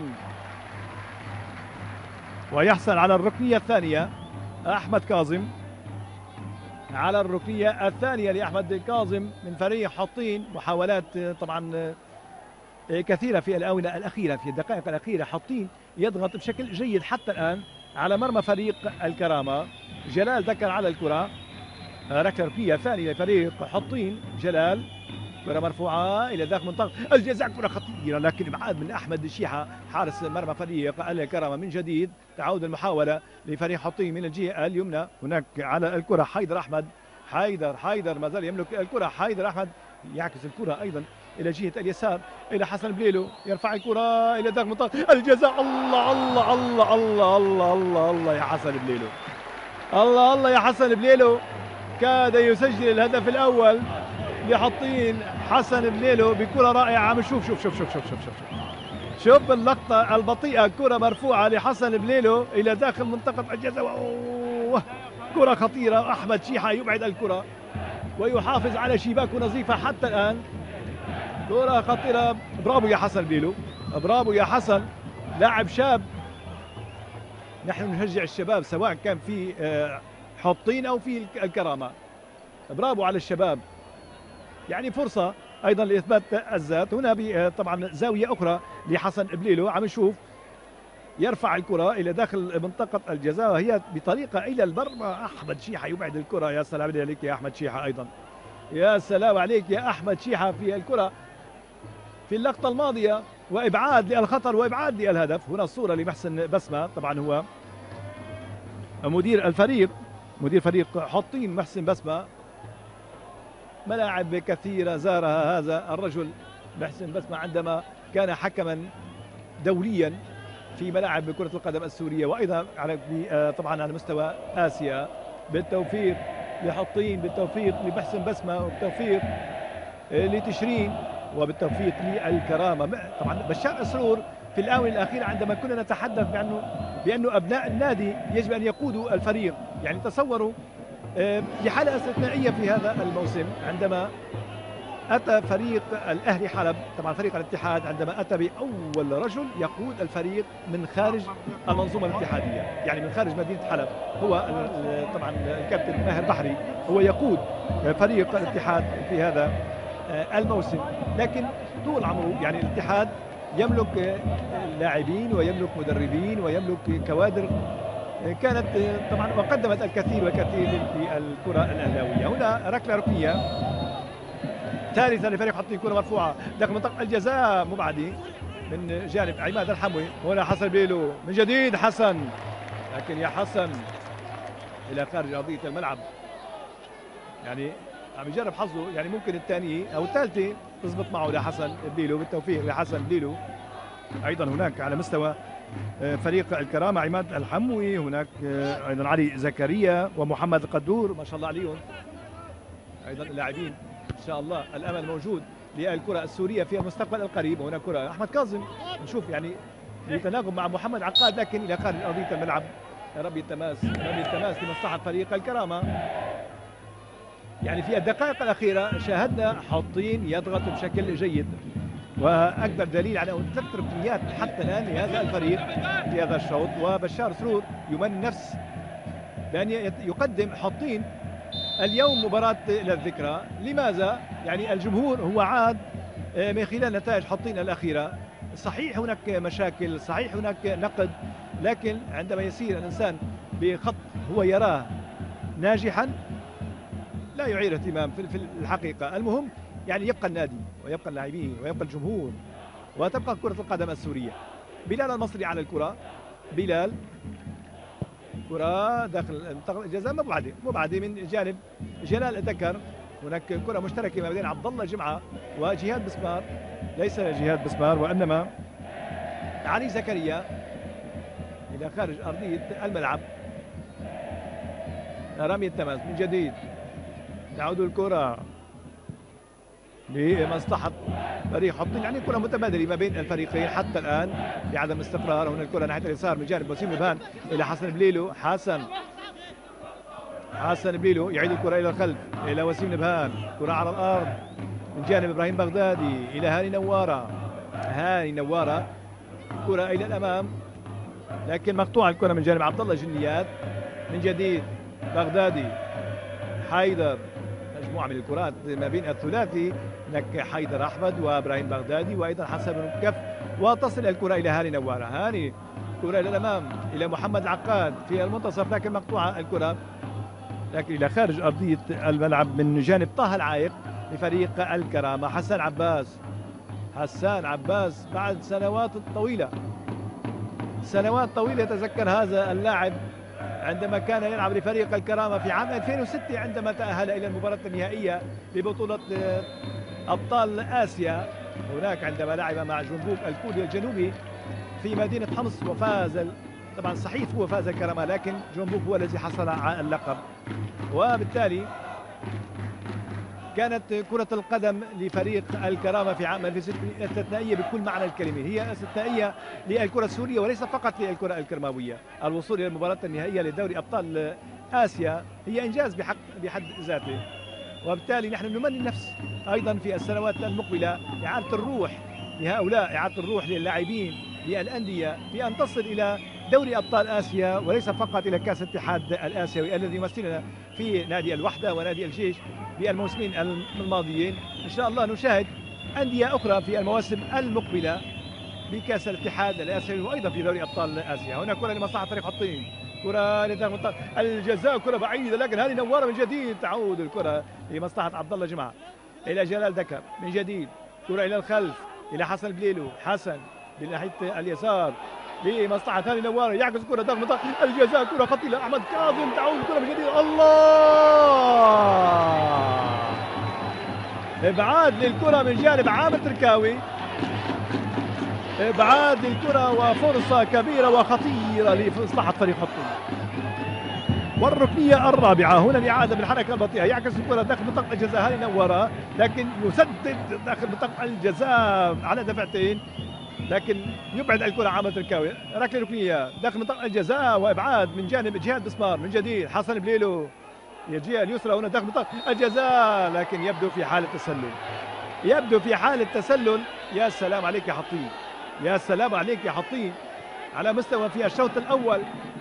ويحصل على الركنية الثانية. أحمد كاظم على الركنية الثانية لأحمد كاظم من فريق حطين. محاولات طبعا كثيرة في الآونة الأخيرة، في الدقائق الأخيرة حطين يضغط بشكل جيد حتى الآن على مرمى فريق الكرامة. جلال دكر على الكرة، ركلة ركنية ثانية لفريق حطين. جلال كرة مرفوعة إلى داخل منطقة الجزاء، كرة خطيرة لكن إبعاد من أحمد شيحة حارس مرمى فريق الكرامة. من جديد تعود المحاولة لفريق حطين من الجهة اليمنى. هناك على الكرة حيدر أحمد. حيدر ما زال يملك الكرة. حيدر أحمد يعكس الكرة أيضا إلى جهة اليسار إلى حسن بليلو، يرفع الكرة إلى داخل منطقة الجزاء. الله الله الله الله الله الله الله يا حسن بليلو، الله الله يا حسن بليلو، كاد يسجل الهدف الأول لحطين. حسن بليلو بكرة رائعة. شوف شوف شوف شوف شوف شوف شوف شوف اللقطة البطيئة، كرة مرفوعة لحسن بليلو إلى داخل منطقة الجزاء. كرة خطيرة. أحمد شيحة يبعد الكرة ويحافظ على شباكه نظيفة حتى الآن. كرة خطيرة. برافو يا حسن بليلو، برافو يا حسن، لاعب شاب. نحن نشجع الشباب سواء كان في حطين أو في الكرامة. برافو على الشباب، يعني فرصة أيضا لإثبات الذات. هنا طبعا زاوية أخرى لحسن بليلو، عم نشوف يرفع الكرة إلى داخل منطقة الجزاء وهي بطريقة إلى المرمى. أحمد شيحة يبعد الكرة. يا سلام عليك يا أحمد شيحة أيضا، يا سلام عليك يا أحمد شيحة في الكرة في اللقطة الماضية، وإبعاد للخطر وإبعاد للهدف. هنا الصورة لمحسن بسمة، طبعا هو مدير الفريق، مدير فريق حطين محسن بسمة. ملاعب كثيرة زارها هذا الرجل محسن بسمة عندما كان حكما دوليا في ملاعب كرة القدم السورية وأيضا طبعا على مستوى آسيا. بالتوفيق لحطين، بالتوفيق لمحسن بسمة، وبالتوفيق لتشرين، وبالتوفيق للكرامة. طبعا بشار أسرور في الآونة الأخيرة عندما كنا نتحدث بأنه أبناء النادي يجب أن يقودوا الفريق، يعني تصوروا لحالة استثنائية في هذا الموسم عندما أتى فريق الأهلي حلب، طبعا فريق الاتحاد عندما أتى بأول رجل يقود الفريق من خارج المنظومة الاتحادية، يعني من خارج مدينة حلب. هو طبعا الكابتن ماهر بحري هو يقود فريق الاتحاد في هذا الموسم، لكن طول عمره يعني الاتحاد يملك لاعبين ويملك مدربين ويملك كوادر كانت طبعا وقدمت الكثير والكثير في الكرة الأهلاوية. هنا ركلة ركنية ثالثة لفريق حطين، كرة مرفوعة داخل منطقة الجزاء مبعدة من جانب عماد الحموي. هنا حسن بيلو من جديد، حسن، لكن يا حسن إلى خارج أرضية الملعب، يعني عم يجرب حظه، يعني ممكن الثانية أو الثالثة تزبط معه لحسن بليلو. بالتوفيق لحسن بليلو. أيضا هناك على مستوى فريق الكرامة عماد الحموي، هناك أيضا علي زكريا ومحمد القدور، ما شاء الله عليهم أيضا اللاعبين. إن شاء الله الأمل موجود للكرة السورية في المستقبل القريب. وهنا كرة أحمد كاظم، نشوف يعني يتناغم مع محمد عقاد لكن إلى خارج أرضية الملعب. رمي التماس، رمي التماس لمصلحة فريق الكرامة. يعني في الدقائق الأخيرة شاهدنا حطين يضغط بشكل جيد، وأكبر دليل على أن 3 ركنيات حتى الآن لهذا الفريق في هذا الشوط. وبشار سرور يمن نفس بأن يقدم حطين اليوم مباراة للذكرى. لماذا؟ يعني الجمهور هو عاد من خلال نتائج حطين الأخيرة. صحيح هناك مشاكل، صحيح هناك نقد، لكن عندما يسير الإنسان بخط هو يراه ناجحا لا يعير اهتمام في الحقيقة. المهم يعني يبقى النادي ويبقى اللاعبين ويبقى الجمهور وتبقى كرة القدم السورية. بلال المصري على الكرة، بلال كرة داخل منطقة الجزاء مبعدة من جانب جلال الدكر. هناك كرة مشتركة ما بين عبد الله جمعة وجهاد بسمار، ليس جهاد بسمار وإنما علي زكريا إلى خارج أرضية الملعب. رمي التماس من جديد، تعود الكرة لمصلحة فريق حطين، يعني كرة متبادلة ما بين الفريقين حتى الآن بعدم استقرار. هنا الكرة ناحية اليسار من جانب وسيم نبهان إلى حسن بليلو. حسن بليلو يعيد الكرة إلى الخلف إلى وسيم نبهان، كرة على الأرض من جانب إبراهيم بغدادي إلى هاني نوارة، كرة إلى الأمام لكن مقطوعة الكرة من جانب عبد الله جنيات. من جديد بغدادي، حيدر، مجموعة من الكرات ما بين الثلاثي، هناك حيدر أحمد وإبراهيم بغدادي وأيضا حسن بن كف، وتصل الكرة إلى هاني نوارة. هاني كرة إلى الأمام إلى محمد العقاد في المنتصف لكن مقطوعة الكرة لكن إلى خارج أرضية الملعب من جانب طه العايق لفريق الكرامة. حسان عباس بعد سنوات طويلة يتذكر هذا اللاعب عندما كان يلعب لفريق الكرامة في عام 2006 عندما تأهل إلى المباراة النهائية لبطولة أبطال آسيا هناك، عندما لعب مع جنبوك الكوري الجنوبي في مدينة حمص وفاز. طبعا صحيح هو فاز الكرامة لكن جنبوك هو الذي حصل على اللقب. وبالتالي كانت كرة القدم لفريق الكرامة في عام 2006 استثنائية بكل معنى الكلمة، هي استثنائية للكرة السورية وليس فقط للكرة الكرماوية. الوصول إلى المباراة النهائية لدوري أبطال آسيا هي إنجاز بحد ذاته، وبالتالي نحن نمني النفس أيضا في السنوات المقبلة إعادة الروح لهؤلاء، إعادة الروح للاعبين للأندية في أن تصل إلى دوري أبطال آسيا وليس فقط إلى كأس الاتحاد الآسيوي الذي يمثلنا في نادي الوحدة ونادي الجيش بالموسمين الماضيين. إن شاء الله نشاهد أندية أخرى في المواسم المقبلة بكأس الاتحاد الآسيوي وأيضا في دوري أبطال آسيا. هنا كرة لمصلحة فريق حطين، كرة لداخل الجزاء، كرة بعيدة لكن هذه نوارة من جديد، تعود الكرة لمصلحة عبد الله جمعة إلى جلال دكر. من جديد كرة إلى الخلف إلى حسن بليلو، حسن بناحية اليسار لمصلحة هاني نوارة، يعكس كرة داخل منطقة الجزاء، كرة خطيرة أحمد كاظم، تعود الكرة من جديد، الله، إبعاد للكرة من جانب عامر تركاوي، إبعاد للكرة وفرصة كبيرة وخطيرة لمصلحة فريق حطين. والركنية الرابعة هنا الإعادة بالحركة البطيئة، يعكس الكرة داخل منطقة الجزاء هاني نوارة لكن يسدد داخل منطقة الجزاء على دفعتين لكن يبعد الكرة عامر تركاوي. ركلة ركنية داخل منطقة الجزاء وإبعاد من جانب جهاد بسمار. من جديد حسن بليلو الجهة اليسرى هنا داخل منطقة الجزاء لكن يبدو في حالة تسلل. يا سلام عليك يا حطين، يا سلام عليك يا حطين على مستوى في الشوط الأول.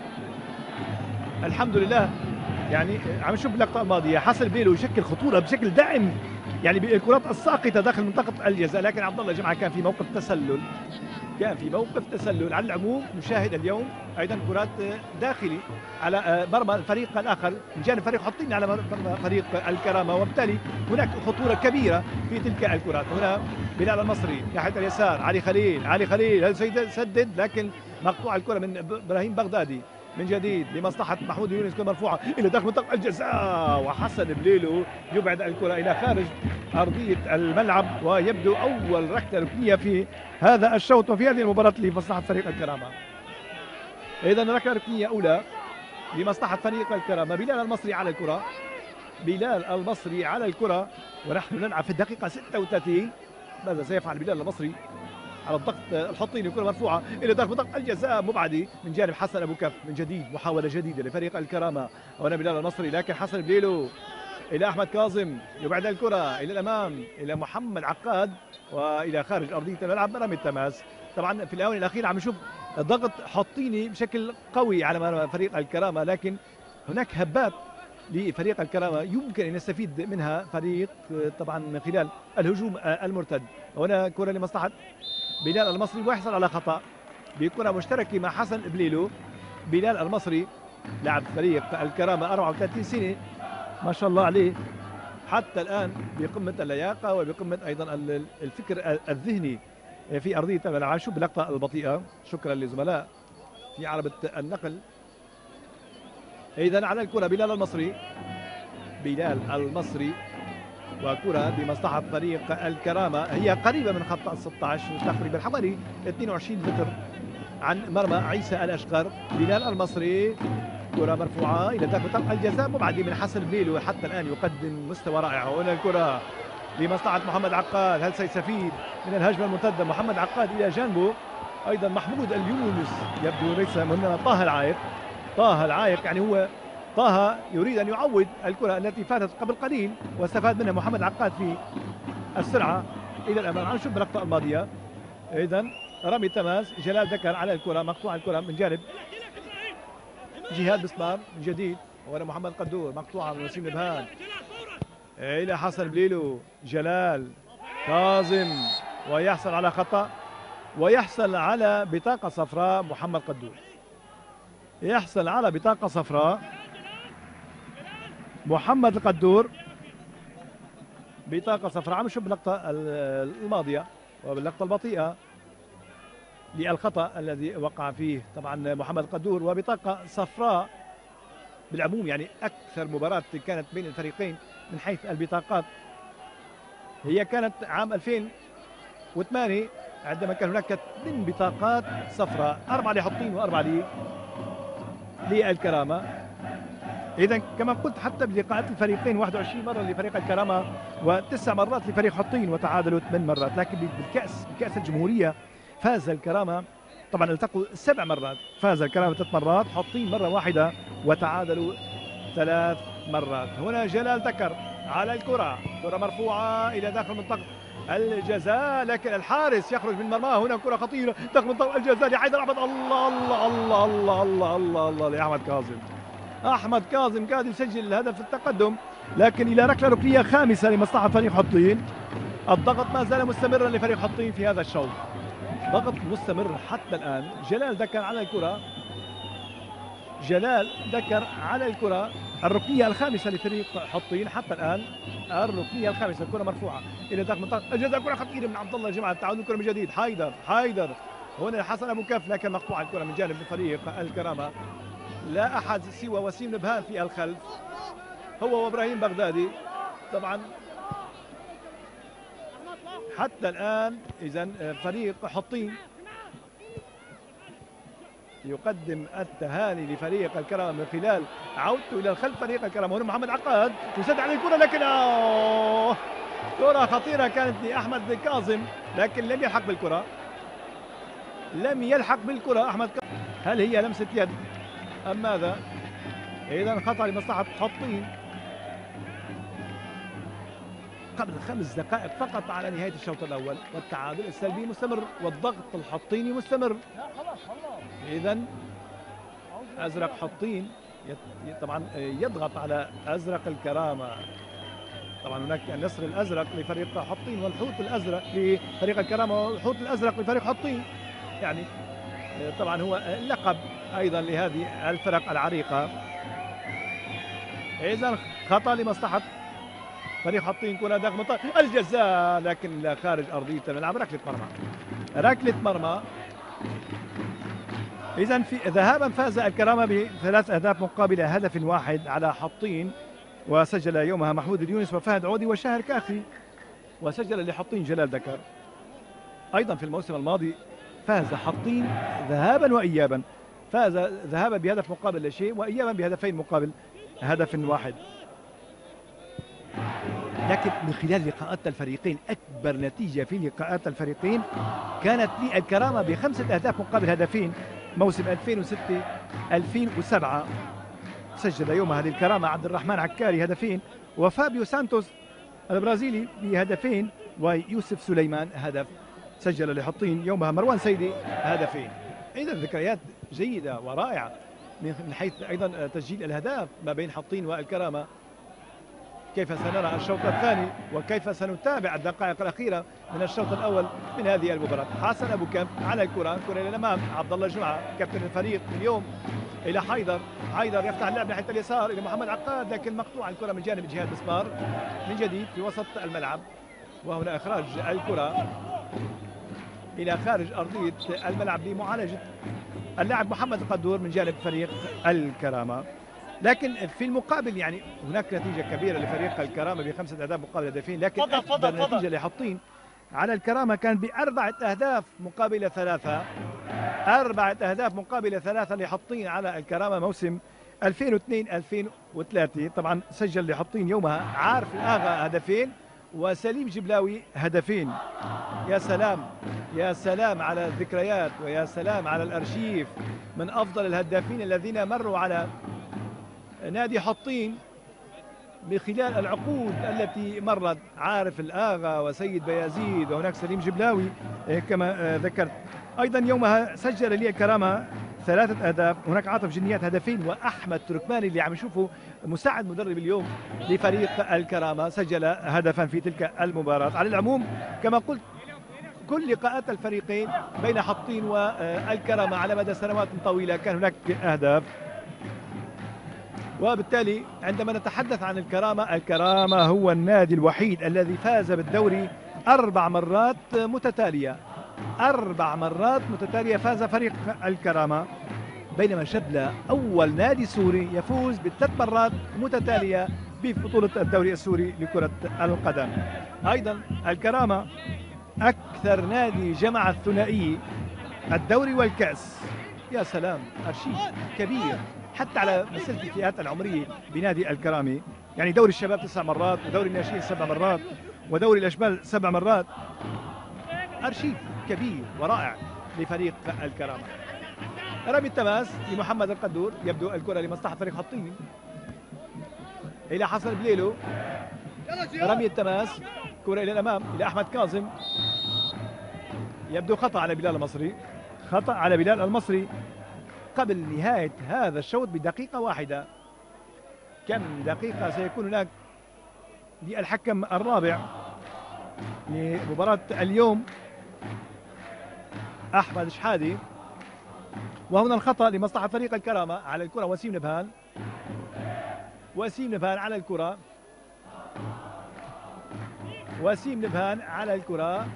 الحمد لله يعني عم نشوف اللقطة الماضية حسن بليلو يشكل خطورة بشكل دائم يعني بالكرات الساقطة داخل منطقة الجزاء، لكن عبد الله جمعة كان في موقف تسلل. على العموم نشاهد اليوم ايضا كرات داخلي على مرمى الفريق الاخر من جانب فريق حطين على مرمى فريق الكرامة، وبالتالي هناك خطورة كبيرة في تلك الكرات. هنا بلال المصري ناحية اليسار، علي خليل سدد لكن مقطوع الكرة من ابراهيم بغدادي. من جديد لمصلحة محمود يونس كرة مرفوعة إلى داخل منطقة الجزاء وحسن بليلو يبعد الكرة إلى خارج أرضية الملعب، ويبدو أول ركلة ركنية في هذا الشوط وفي هذه المباراة لمصلحة فريق الكرامة. إذا ركلة ركنية أولى لمصلحة فريق الكرامة. بلال المصري على الكرة ونحن نلعب في الدقيقة 36. ماذا سيفعل بلال المصري على الضغط الحطيني؟ كرة مرفوعة إلى داخل منطقة الجزاء مبعدة من جانب حسن أبو كف. من جديد محاولة جديدة لفريق الكرامة هنا بلال المصري لكن حسن بليلو إلى أحمد كاظم يبعد الكرة إلى الأمام إلى محمد عقاد وإلى خارج أرضية الملعب رمي التماس. طبعا في الآونة الأخيرة عم نشوف ضغط حطيني بشكل قوي على فريق الكرامة، لكن هناك هبات لفريق الكرامة يمكن أن يستفيد منها فريق طبعا من خلال الهجوم المرتد. هنا كرة لمصلحة بلال المصري ويحصل على خطأ بكرة مشتركة مع حسن بليلو. بلال المصري لاعب فريق الكرامة 34 سنة ما شاء الله عليه حتى الآن بقمة اللياقة وبقمة أيضا الفكر الذهني في أرضية الملعب. شوف اللقطة البطيئة، شكرا لزملاء في عربة النقل. إذا على الكرة بلال المصري وكرة بمصلحة فريق الكرامة، هي قريبة من خط ال 16 تقريبا حوالي 22 متر عن مرمى عيسى الأشقر. بلال المصري كرة مرفوعة إلى داخل منطقة الجزاء مبعدة من حسن بليلو حتى الآن يقدم مستوى رائع. هنا الكرة لمصلحة محمد عقاد. هل سيستفيد من الهجمة المرتدة؟ محمد عقاد إلى جانبه أيضا محمود اليونس، يبدو ليس من طه العايق. طه العايق يعني هو طه يريد أن يعوض الكرة التي فاتت قبل قليل واستفاد منها محمد عقاد في السرعة إلى الأمام. عم نشوف باللقطة الماضية. إذا رمي تماس، جلال ذكر على الكرة، مقطوعة الكرة من جانب جهاد بسمار من جديد، ولا محمد قدور، مقطوعة من وسيم نبهان إلى حسن بليلو. جلال كاظم ويحصل على خطأ ويحصل على بطاقة صفراء. محمد قدور يحصل على بطاقة صفراء. محمد القدور بطاقة صفراء. عم نشوف باللقطة الماضية وباللقطة البطيئة للخطأ الذي وقع فيه طبعا محمد القدور، وبطاقة صفراء بالعموم. يعني أكثر مباراة كانت بين الفريقين من حيث البطاقات هي كانت عام 2008 عندما كان هناك 2 بطاقات صفراء، 4 لحطين و4 للكرامة. إذا كما قلت حتى بلقاءات الفريقين 21 مرة لفريق الكرامة و9 مرات لفريق حطين وتعادلوا 8 مرات. لكن بكأس الجمهورية فاز الكرامة، طبعا التقوا 7 مرات، فاز الكرامة 3 مرات، حطين مرة واحدة وتعادلوا 3 مرات. هنا جلال ذكر على الكرة، كرة مرفوعة إلى داخل منطقة الجزاء، لكن الحارس يخرج من مرماه. هنا كرة خطيرة داخل منطقة الجزاء لحيدر أحمد. الله الله الله الله الله الله الله لأحمد كاظم. أحمد كاظم قاعد يسجل الهدف التقدم، لكن إلى ركلة ركنية خامسة لمصلحة فريق حطين. الضغط ما زال مستمرا لفريق حطين في هذا الشوط، ضغط مستمر حتى الآن. جلال ذكر على الكرة، جلال ذكر على الكرة، الركنية الخامسة لفريق حطين حتى الآن، الركنية الخامسة. الكرة مرفوعة إلى داخل منطقة الجزاء، كرة خطيرة من عبد الله جمعة، تعود الكرة من جديد. حيدر هنا حسن أبو كف، لكن مقطوعة الكرة من جانب فريق الكرامة. لا أحد سوى وسيم نبهان في الخلف، هو وإبراهيم بغدادي طبعا حتى الآن. إذا فريق حطين يقدم التهاني لفريق الكرامة من خلال عودته إلى الخلف. فريق الكرامة هنا محمد عقاد يسد على الكرة، لكن كرة خطيرة كانت لأحمد كاظم، لكن لم يلحق بالكرة، لم يلحق بالكرة أحمد كاظم. هل هي لمسة يد أم ماذا؟ إذا خطأ لمصلحة حطين قبل 5 دقائق فقط على نهاية الشوط الأول، والتعادل السلبي مستمر والضغط الحطيني مستمر. إذا أزرق حطين طبعا يضغط على أزرق الكرامة. طبعا هناك النسر الأزرق لفريق حطين والحوت الأزرق لفريق الكرامة والحوت الأزرق لفريق حطين، يعني طبعا هو لقب أيضا لهذه الفرق العريقة. إذا خطأ لمصلحة فريق حطين، كرة داخل منطقة الجزاء لكن لا خارج أرضية الملعب، ركلة مرمى، ركلة مرمى. إذا في ذهابا فاز الكرامة ب3 أهداف مقابل هدف واحد على حطين، وسجل يومها محمود اليونس وفهد عودي وشاهر كافي، وسجل لحطين جلال ذكر. أيضا في الموسم الماضي فاز حطين ذهابا وإيابا، فاز ذهابا بهدف مقابل لا شيء وإيابا بهدفين مقابل هدف واحد. لكن من خلال لقاءات الفريقين أكبر نتيجة في لقاءات الفريقين كانت للكرامة ب5 أهداف مقابل هدفين موسم 2006-2007. سجل يومها للكرامة عبد الرحمن عكاري هدفين، وفابيو سانتوس البرازيلي بهدفين، ويوسف سليمان هدف. سجل لحطين يومها مروان سيدي هدفين. إذا ذكريات جيدة ورائعة من حيث أيضا تسجيل الأهداف ما بين حطين والكرامة. كيف سنرى الشوط الثاني وكيف سنتابع الدقائق الأخيرة من الشوط الأول من هذه المباراة. حسن أبو كف على الكرة، كرة إلى الأمام، عبد الله جمعة كابتن الفريق اليوم إلى حيدر يفتح اللعب ناحية اليسار إلى محمد عقاد، لكن مقطوع الكرة من جانب جهاد مسمار من جديد في وسط الملعب. وهنا إخراج الكرة إلى خارج أرضية الملعب لمعالجة اللاعب محمد القدور من جانب فريق الكرامة. لكن في المقابل يعني هناك نتيجة كبيرة لفريق الكرامة ب5 أهداف مقابل هدفين، لكن أكبر نتيجة لحطين على الكرامة كان ب4 أهداف مقابل 3. 4 أهداف مقابل 3 لحطين على الكرامة موسم 2002-2003. طبعا سجل لحطين يومها عارف الآغا هدفين، وسليم جبلاوي هدفين. يا سلام، يا سلام على الذكريات ويا سلام على الأرشيف من أفضل الهدافين الذين مروا على نادي حطين بخلال العقود التي مرت. عارف الآغا وسيد بيازيد وهناك سليم جبلاوي كما ذكرت. أيضا يومها سجل لي الكرامة 3 أهداف. هناك عاطف جنيات هدفين، وأحمد تركماني اللي عم نشوفه مساعد مدرب اليوم لفريق الكرامة سجل هدفا في تلك المباراة. على العموم كما قلت كل لقاءات الفريقين بين حطين والكرامة على مدى سنوات طويلة كان هناك أهداف، وبالتالي عندما نتحدث عن الكرامة هو النادي الوحيد الذي فاز بالدوري 4 مرات متتالية. 4 مرات متتالية فاز فريق الكرامة، بينما شبلة أول نادي سوري يفوز ب3 مرات متتالية ببطولة الدوري السوري لكرة القدم. أيضا الكرامة أكثر نادي جمع الثنائي الدوري والكأس. يا سلام، أرشيف كبير حتى على مسألة الفئات العمرية بنادي الكرامة. يعني دوري الشباب 9 مرات، ودوري الناشئين 7 مرات، ودوري الأشبال 7 مرات. أرشيف كبير ورائع لفريق الكرامة. رمي التماس لمحمد القدور، يبدو الكرة لمصلحة فريق حطين إلى حسن بليلو. رمي التماس، كرة إلى الأمام إلى أحمد كاظم، يبدو خطأ على بلال المصري، خطأ على بلال المصري قبل نهاية هذا الشوط بدقيقة واحدة. كم دقيقة سيكون هناك للحكم الرابع لمباراة اليوم أحمد شحادي. وهنا الخطأ لمصلحة فريق الكرامة على الكرة. وسيم نبهان، وسيم نبهان على الكرة، وسيم نبهان على الكرة.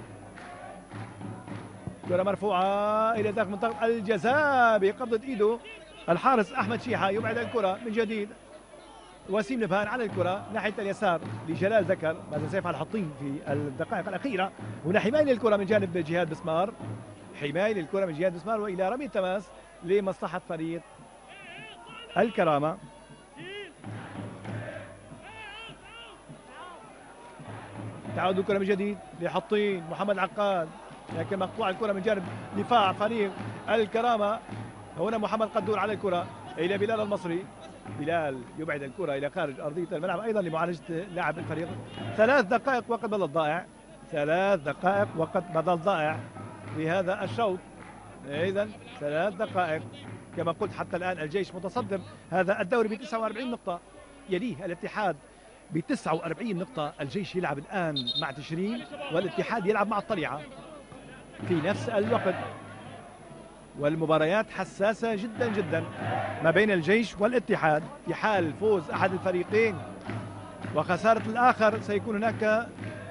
كرة مرفوعة إلى داخل منطقة الجزاء بقبضة إيده الحارس أحمد شيحة، يبعد الكرة من جديد. وسيم نبهان على الكرة ناحية اليسار لجلال ذكر. ماذا سيفعل حطين في الدقائق الأخيرة؟ هنا حماية للكرة من جانب جهاد بسمار، حماية للكرة من جهاد بسمار، وإلى رمي التماس لمصلحة فريق الكرامة. تعود الكرة من جديد لحطين محمد عقاد، لكن مقطوع الكرة من جانب دفاع فريق الكرامة. هنا محمد قدور على الكرة إلى بلال المصري. بلال يبعد الكرة إلى خارج أرضية الملعب أيضا لمعالجة لاعب الفريق. 3 دقائق وقت بدل ضائع، 3 دقائق وقت بدل ضائع في هذا الشوط. إذا 3 دقائق كما قلت. حتى الآن الجيش متصدر هذا الدوري ب 49 نقطة، يليه الاتحاد ب 49 نقطة. الجيش يلعب الآن مع تشرين والاتحاد يلعب مع الطليعة في نفس الوقت، والمباريات حساسة جدا جدا ما بين الجيش والاتحاد. في حال فوز أحد الفريقين وخسارة الآخر سيكون هناك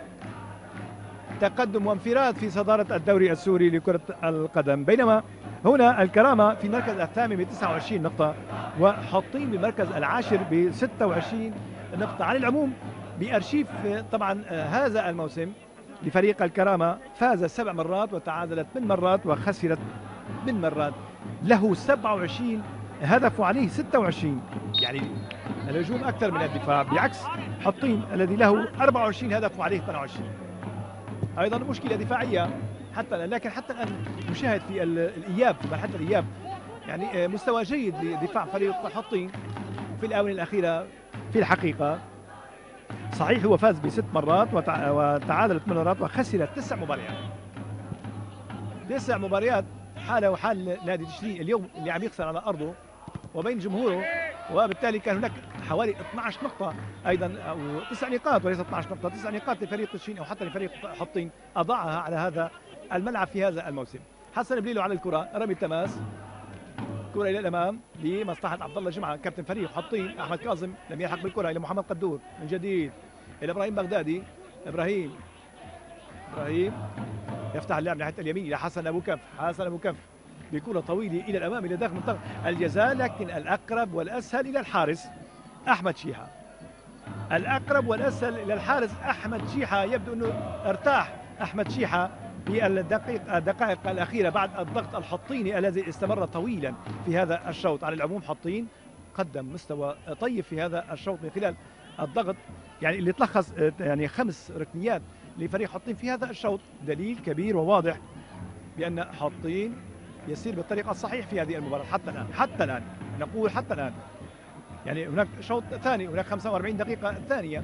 تقدم وانفراد في صدارة الدوري السوري لكرة القدم. بينما هنا الكرامة في المركز الثامن ب 29 نقطة، وحطين بالمركز العاشر ب 26 نقطة. على العموم بأرشيف طبعا هذا الموسم لفريق الكرامة فاز 7 مرات وتعادلت 8 مرات وخسرت 8 مرات. له 27 هدف وعليه 26، يعني الهجوم أكثر من الدفاع، بعكس حطين الذي له 24 هدف وعليه 28. أيضا مشكلة دفاعية حتى الآن، لكن حتى الآن نشاهد في الإياب، في مرحلة الإياب يعني مستوى جيد لدفاع فريق حطين في الآونة الأخيرة. في الحقيقة صحيح هو فاز ب6 مرات وتعادل 8 مرات وخسر 9 مباريات. 9 مباريات حاله وحال نادي تشرين اليوم اللي عم يخسر على أرضه وبين جمهوره، وبالتالي كان هناك حوالي 12 نقطة أيضا أو 9 نقاط وليس 12 نقطة، 9 نقاط لفريق تشرين أو حتى لفريق حطين أضاعها على هذا الملعب في هذا الموسم. حسن بليلو على الكرة، رمي التماس، كرة إلى الأمام لمصلحة عبد الله جمعة كابتن فريق حطين. أحمد كاظم لم يلحق بالكرة إلى محمد قدور من جديد إلى إبراهيم بغدادي. إبراهيم يفتح اللعب ناحية اليمين إلى حسن أبو كف. حسن أبو كف بكرة طويلة إلى الأمام إلى داخل منطقة الجزاء، لكن الأقرب والأسهل إلى الحارس أحمد شيحة. الأقرب والأسهل إلى الحارس أحمد شيحة. يبدو أنه ارتاح أحمد شيحة في الدقائق الأخيرة بعد الضغط الحطيني الذي استمر طويلا في هذا الشوط. على العموم حطين قدم مستوى طيب في هذا الشوط من خلال الضغط يعني اللي تلخص يعني 5 ركنيات لفريق حطين في هذا الشوط، دليل كبير وواضح بأن حطين يسير بالطريقة الصحيح في هذه المباراة حتى الآن نقول حتى الآن. يعني هناك شوط ثاني، هناك 45 دقيقة ثانية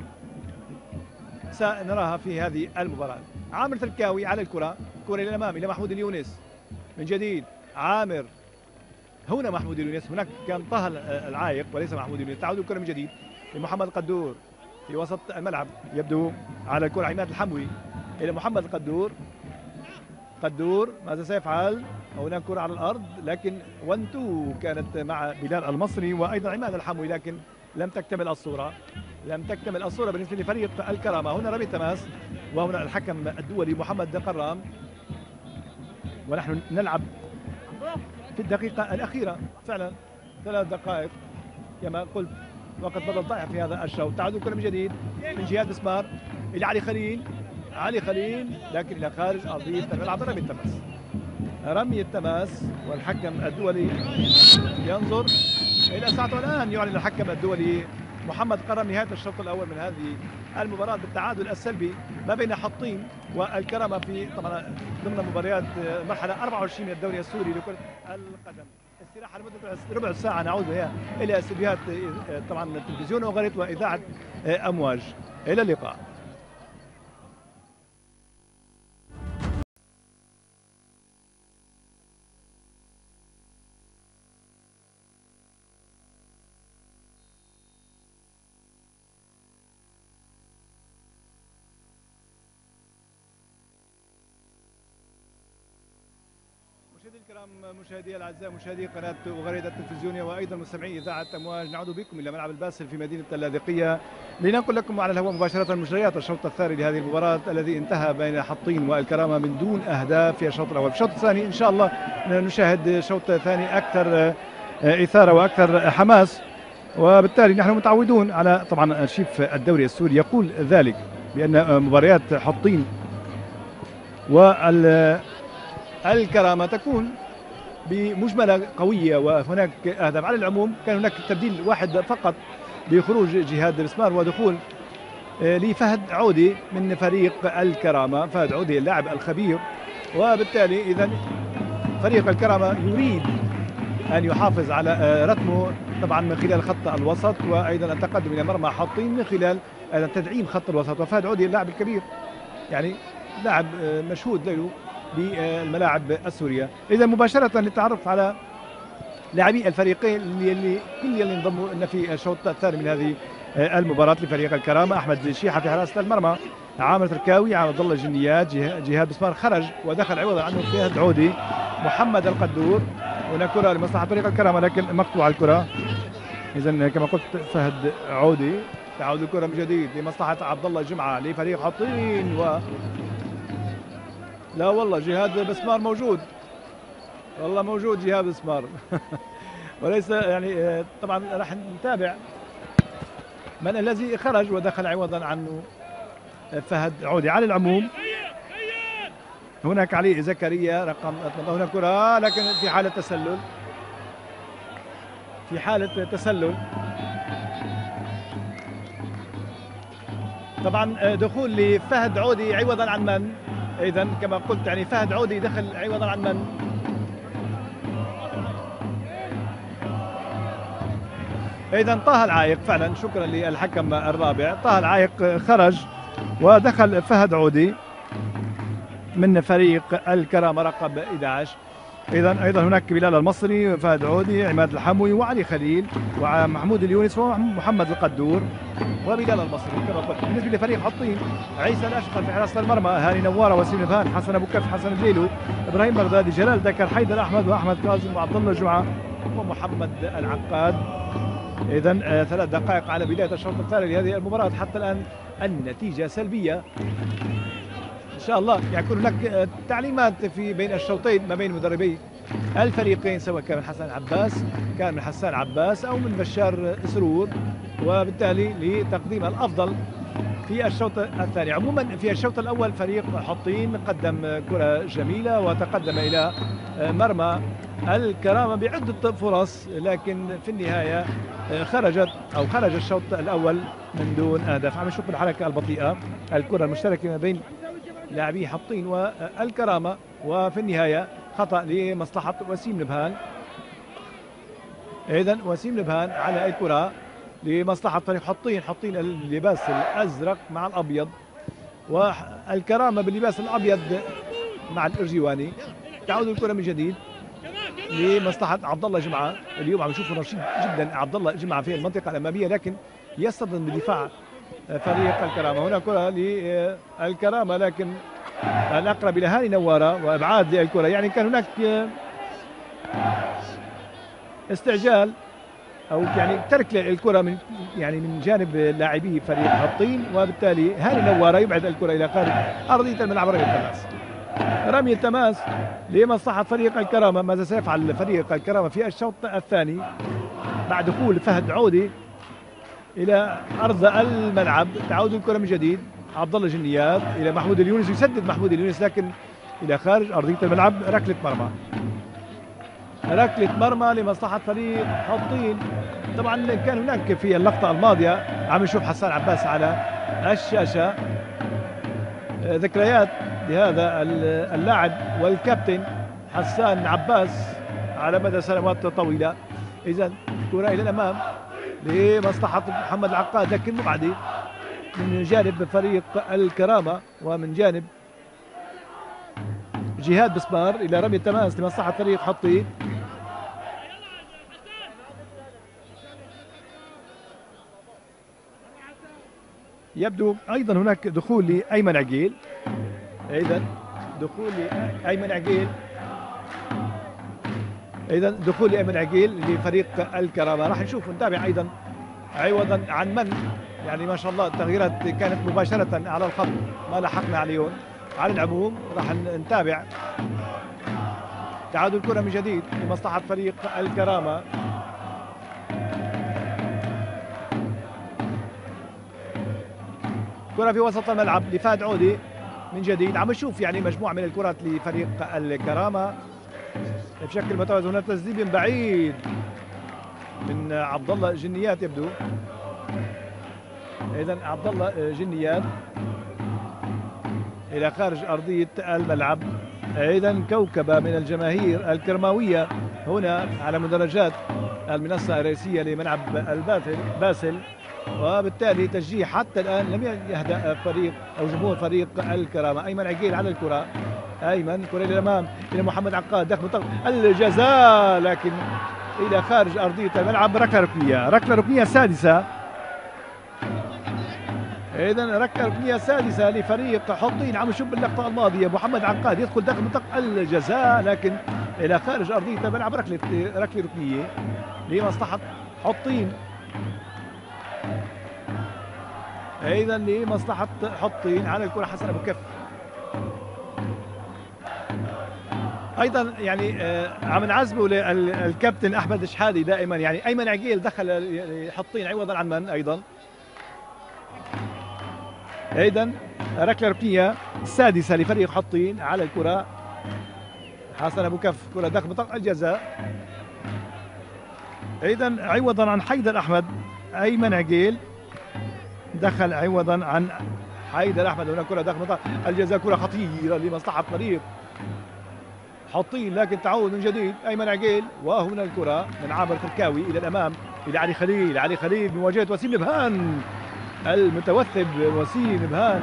سنراها في هذه المباراة. عامر تركاوي على الكرة إلى الأمام إلى محمود اليونس من جديد. عامر هنا محمود اليونس، هناك كان طه العايق وليس محمود اليونس. تعود الكرة من جديد لمحمد القدور في وسط الملعب، يبدو على الكرة عماد الحموي إلى محمد القدور. قدور ماذا سيفعل؟ هناك كرة على الأرض لكن 1-2 كانت مع بلال المصري وأيضا عماد الحموي، لكن لم تكتمل الصورة بالنسبة لفريق الكرامة. هنا رمي التماس وهنا الحكم الدولي محمد قرام، ونحن نلعب في الدقيقة الأخيرة فعلا 3 دقائق كما قلت، وقد بدل ضائع في هذا الشوط. تعود الكرة من جديد من جهاد بسمار إلى علي خليل لكن إلى خارج أرضية الملعب. رمي التماس والحكم الدولي ينظر إلى ساعته. الآن يعلن الحكم الدولي محمد قرم نهاية الشوط الأول من هذه المباراة بالتعادل السلبي ما بين حطين والكرامة في طبعا ضمن مباريات مرحلة 24 من الدوري السوري لكرة القدم. استراحة لمدة ربع ساعة، نعود إلى استديوهات طبعا التلفزيون وغريت وإذاعة أمواج. إلى اللقاء. مشاهدي الكرام، مشاهدي الاعزاء، مشاهدي قناه وغريده التلفزيونيه وايضا مستمعي اذاعه امواج، نعود بكم الى ملعب الباسل في مدينه اللاذقيه لننقل لكم على الهواء مباشره مجريات الشوط الثاني لهذه المباراه الذي انتهى بين حطين والكرامه من دون اهداف في الشوط الاول. في الشوط الثاني ان شاء الله نشاهد شوط ثاني اكثر اثاره واكثر حماس، وبالتالي نحن متعودون على طبعا شيف الدوري السوري يقول ذلك بان مباريات حطين والكرامة تكون بمجملة قوية وهناك أهداف. على العموم كان هناك تبديل واحد فقط بخروج جهاد بسمار ودخول لفهد عودي من فريق الكرامة. فهد عودي اللاعب الخبير، وبالتالي إذا فريق الكرامة يريد أن يحافظ على رتمه طبعا من خلال خط الوسط وأيضا التقدم إلى مرمى حاطين من خلال تدعيم خط الوسط. وفهد عودي اللاعب الكبير يعني لاعب مشهود له بالملاعب السورية. إذا مباشرة للتعرف على لاعبي الفريقين اللي انضموا في الشوط الثاني من هذه المباراة لفريق الكرامة. أحمد شيحة في حراسة المرمى، عامر تركاوي، عبد الله جنيات، جهاد بسمار خرج ودخل عوضا عنه فهد عودي، محمد القدور. هناك كرة لمصلحة فريق الكرامة لكن مقطوعة الكرة. إذا كما قلت فهد عودي. تعود الكرة من جديد لمصلحة عبد الله جمعة لفريق حطين لا والله جهاد بسمار موجود، والله موجود جهاد بسمار وليس يعني طبعا راح نتابع من الذي خرج ودخل عوضا عنه فهد عودي. على العموم هناك علي زكريا رقم هناك كرة لكن في حالة تسلل طبعا دخول لفهد عودي عوضا عن من؟ إذا كما قلت يعني فهد عودي دخل عوضا عن من؟ إذا طه العايق فعلا. شكرا للحكم الرابع. طه العايق خرج ودخل فهد عودي من فريق الكرامة رقم 11. إذا أيضا هناك بلال المصري، فهد عودي، عماد الحموي، وعلي خليل، ومحمود اليونس، ومحمد القدور، وبلال المصري كما قلت. بالنسبة لفريق حطين، عيسى الأشقر في حراسة المرمى، هاني نوارة، وسيم فان، حسن أبو كف، حسن بليلو، إبراهيم بغدادي، جلال دكر، حيدر أحمد، وأحمد كاظم، وعبد الله جمعة، ومحمد العقاد. إذا 3 دقائق على بداية الشوط الثاني لهذه المباراة. حتى الآن النتيجة سلبية. إن شاء الله يكون هناك تعليمات في بين الشوطين ما بين مدربي الفريقين، سواء كان من حسان عباس أو من بشار سرور، وبالتالي لتقديم الأفضل في الشوط الثاني. عموما في الشوط الأول فريق حطين قدم كرة جميلة وتقدم إلى مرمى الكرامة بعدة فرص، لكن في النهاية خرج الشوط الأول من دون أهداف. عم نشوف الحركة البطيئة، الكرة المشتركة ما بين لاعبي حطين والكرامة، وفي النهاية خطأ لمصلحة وسيم نبهان. إذن وسيم نبهان على الكرة لمصلحة فريق حطين اللباس الأزرق مع الأبيض، والكرامة باللباس الأبيض مع الإرجواني. تعود الكرة من جديد لمصلحة عبد الله جمعة. اليوم عم نشوف رشيد جدا عبد الله جمعة في المنطقة الأمامية، لكن يصطدم بدفاع فريق الكرامة. هنا كرة للكرامة، لكن الأقرب إلى هاني نوارة وإبعاد الكرة. يعني كان هناك استعجال أو يعني ترك الكرة من جانب لاعبي فريق حطين، وبالتالي هاني نوارة يبعد الكرة إلى خارج أرضية الملعب. رمي التماس لمصلحة فريق الكرامة. ماذا سيفعل فريق الكرامة في الشوط الثاني بعد دخول فهد عودي إلى أرض الملعب؟ تعود الكرة من جديد، عبد الله جنيات إلى محمود اليونس، يسدد محمود اليونس لكن إلى خارج أرضية الملعب. ركلة مرمى لمصلحة فريق حطين. طبعا كان هناك في اللقطة الماضية، عم نشوف حسان عباس على الشاشة، ذكريات لهذا اللاعب والكابتن حسان عباس على مدى سنوات طويلة. إذا كرة إلى الأمام لمصلحة محمد العقاد، لكن مبعدة من جانب فريق الكرامة ومن جانب جهاد بسمار إلى رمي التماس لمصلحة فريق حطين. يبدو أيضا هناك دخول لأيمن عقيل. إذا دخول لأيمن عقيل، لفريق الكرامة. راح نشوف ونتابع أيضا عوضا عن من، يعني ما شاء الله التغييرات كانت مباشرة على الخط، ما لحقنا عليهم. على العموم راح نتابع. تعادل الكرة من جديد لمصلحة فريق الكرامة. كرة في وسط الملعب لفهد عودي من جديد. عم نشوف يعني مجموعة من الكرات لفريق الكرامة بشكل متوازن. هنا تسديد من بعيد من عبد الله جنيات يبدو. إذا عبد الله جنيات إلى خارج أرضية الملعب. إذا كوكبة من الجماهير الكرماوية هنا على مدرجات المنصة الرئيسية لملعب باسل، وبالتالي تشجيع حتى الآن لم يهدأ فريق أو جمهور فريق الكرامة. أيمن عقيل على الكرة، أيمن كرة للأمام إلى محمد عقاد، داخل منطقة الجزاء لكن إلى خارج أرضية الملعب. ركلة ركنية سادسة. إذا ركلة ركنية سادسة لفريق حطين. عم نشوف باللقطة الماضية محمد عقاد يدخل داخل منطقة الجزاء لكن إلى خارج أرضية الملعب. ركلة ركنية لمصلحة حطين. إذا لمصلحة حطين على الكرة حسن أبو كف. أيضا يعني عم نعزمه للكابتن أحمد شحادي دائما. يعني أيمن عقيل دخل حطين عوضا عن من أيضا. إذا ركلة ركنية السادسة لفريق حطين على الكرة حسن أبو كف، كرة داخل منطقة الجزاء. إذا عوضا عن حيدر أحمد، أيمن عقيل دخل عوضا عن حيدر أحمد. هنا كرة داخل منطقة الجزاء، كرة خطيرة لمصلحة فريق حطين لكن تعود من جديد أيمن عقيل. وهنا الكرة من عامر تركاوي إلى الأمام إلى علي خليل بمواجهة وسيم نبهان المتوثب. وسيم نبهان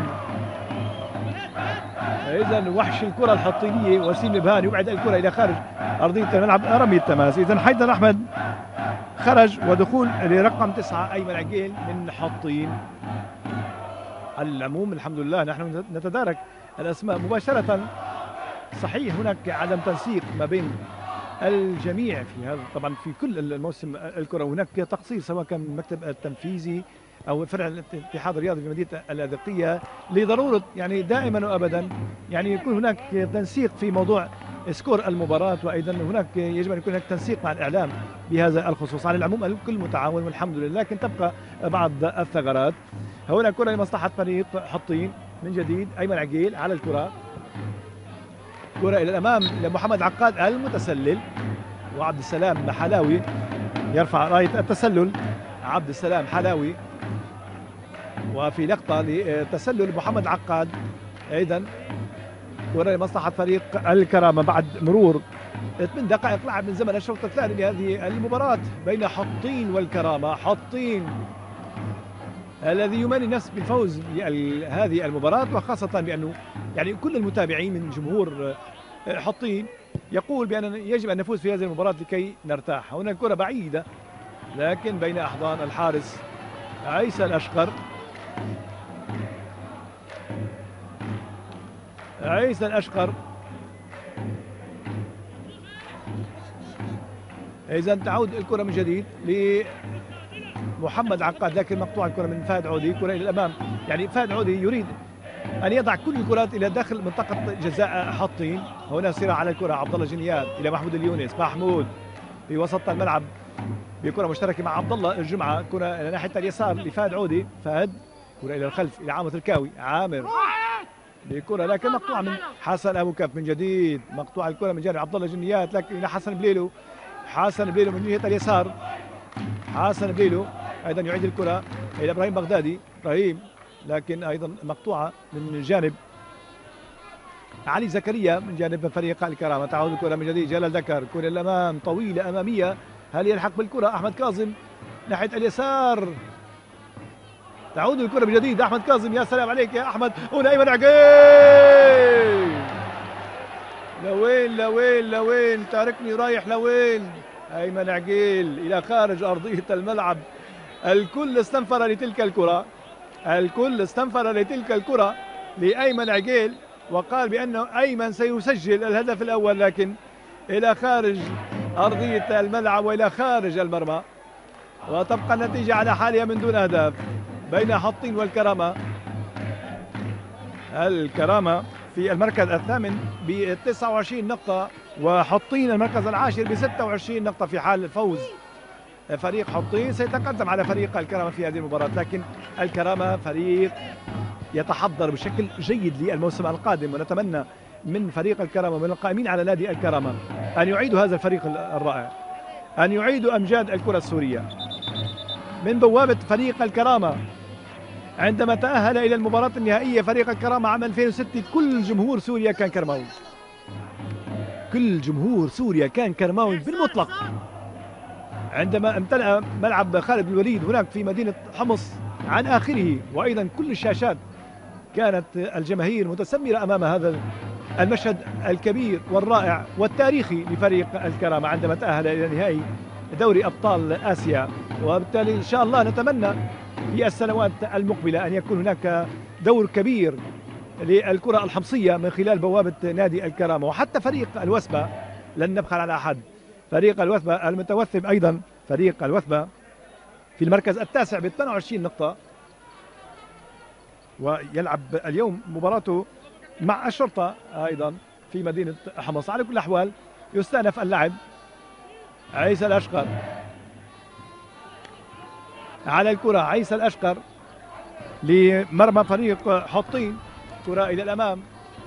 إذا وحش الكرة الحطينية. وسيم نبهان يبعد الكرة إلى خارج أرضية الملعب. رمي التماس. إذا حيدر أحمد خرج ودخول لرقم 9 أيمن عقيل من حطين. على العموم الحمد لله نحن نتدارك الأسماء مباشرة. صحيح هناك عدم تنسيق ما بين الجميع في هذا، طبعا في كل الموسم الكرة هناك تقصير سواء كان المكتب التنفيذي أو فرع الاتحاد الرياضي في مدينة اللاذقية، لضرورة يعني دائما وأبدا يعني يكون هناك تنسيق في موضوع سكور المباراة، وأيضا هناك يجب أن يكون هناك تنسيق مع الإعلام بهذا الخصوص. على العموم الكل متعاون والحمد لله، لكن تبقى بعض الثغرات. هنا كرة لمصلحة فريق حطين من جديد. أيمن عقيل على الكرة، كرة إلى الأمام لمحمد عقاد المتسلل، وعبد السلام حلاوي يرفع راية التسلل. عبد السلام حلاوي، وفي لقطة لتسلل محمد عقاد. إذن كرة لمصلحة فريق الكرامة بعد مرور 8 دقائق لعب من زمن الشوط الثاني لهذه المباراة بين حطين والكرامة. حطين الذي يماني النفس بالفوز بهذه المباراة، وخاصة بأنه يعني كل المتابعين من جمهور حطين يقول بأننا يجب أن نفوز في هذه المباراة لكي نرتاح. هنا الكرة بعيدة لكن بين أحضان الحارس عيسى الأشقر. عيسى الأشقر. إذا تعود الكرة من جديد لمحمد عقاد، لكن مقطوع الكرة من فهد عودي. كرة إلى الأمام، يعني فهد عودي يريد أن يضع كل الكرات إلى داخل منطقة جزاء حطين. هنا صراع على الكرة، عبد الله جنيات إلى محمود اليونس. محمود في وسط الملعب بكرة مشتركة مع عبد الله الجمعة. كرة ناحية اليسار لفهد عودي. فهد كرة إلى الخلف إلى عامر الكاوي. عامر بكرة لكن مقطوعة من حسن أبو كف من جديد. مقطوعة الكرة من جانب عبد الله جنيات لكن إلى حسن بليلو. حسن بليلو من جهة اليسار. حسن بليلو أيضا يعيد الكرة إلى إبراهيم بغدادي. إبراهيم لكن أيضا مقطوعة من جانب علي زكريا من جانب فريق الكرامة. تعود الكرة من جديد جلال ذكر. كرة الأمام طويلة أمامية. هل يلحق بالكرة أحمد كاظم ناحية اليسار؟ تعود الكرة من جديد أحمد كاظم. يا سلام عليك يا أحمد. هنا أيمن عقيل. لوين لوين لوين؟ تاركني رايح لوين؟ أيمن عقيل إلى خارج أرضية الملعب. الكل استنفر لتلك الكرة. الكل استنفر لتلك الكرة لأيمن عقيل، وقال بأنه أيمن سيسجل الهدف الأول، لكن إلى خارج أرضية الملعب وإلى خارج المرمى، وتبقى النتيجة على حالها من دون أهداف بين حطين والكرامة. الكرامة في المركز الثامن ب 29 نقطة، وحطين المركز العاشر ب 26 نقطة. في حال الفوز فريق حطين سيتقدم على فريق الكرامة في هذه المباراة، لكن الكرامة فريق يتحضر بشكل جيد للموسم القادم، ونتمنى من فريق الكرامة ومن القائمين على نادي الكرامة أن يعيدوا هذا الفريق الرائع، أن يعيدوا أمجاد الكرة السورية. من بوابة فريق الكرامة عندما تأهل إلى المباراة النهائية فريق الكرامة عام 2006 كل جمهور سوريا كان كرماوي. كل جمهور سوريا كان كرماوي بالمطلق. عندما امتلأ ملعب خالد بن الوليد هناك في مدينة حمص عن آخره، وأيضا كل الشاشات كانت الجماهير متسمرة أمام هذا المشهد الكبير والرائع والتاريخي لفريق الكرامة عندما تأهل إلى نهائي دوري أبطال آسيا. وبالتالي إن شاء الله نتمنى في السنوات المقبلة أن يكون هناك دور كبير للكرة الحمصية من خلال بوابة نادي الكرامة. وحتى فريق الوثبة لن نبخل على أحد، فريق الوثبة المتوثب أيضا فريق الوثبة في المركز التاسع ب 28 نقطة، ويلعب اليوم مباراته مع الشرطة أيضا في مدينة حمص. على كل الأحوال يستأنف اللعب. عيسى الأشقر على الكرة. عيسى الأشقر لمرمى فريق حطين. كرة إلى الأمام.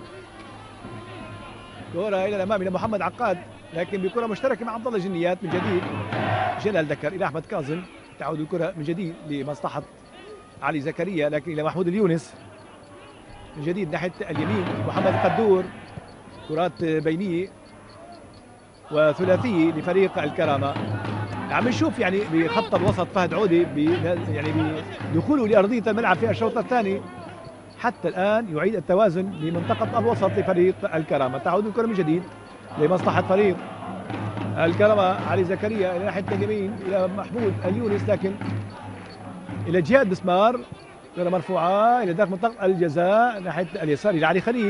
كرة إلى الأمام إلى محمد عقاد، لكن بكرة مشتركة مع عبد الله جنيات من جديد. جلال ذكر إلى أحمد كاظم. تعود الكرة من جديد لمصلحة علي زكريا، لكن إلى محمود اليونس من جديد ناحية اليمين. محمد قدور. كرات بينية وثلاثية لفريق الكرامة. عم نشوف يعني بخط الوسط فهد عودي يعني بدخوله لأرضية الملعب في الشوط الثاني حتى الآن يعيد التوازن لمنطقة الوسط لفريق الكرامة. تعود الكرة من جديد لمصلحة فريق الكرامة. علي زكريا إلى ناحية اليمين إلى محمود اليونس، لكن إلى جهاد مسمار. كرة مرفوعة إلى داخل منطقة الجزاء ناحية اليسار إلى علي خليل.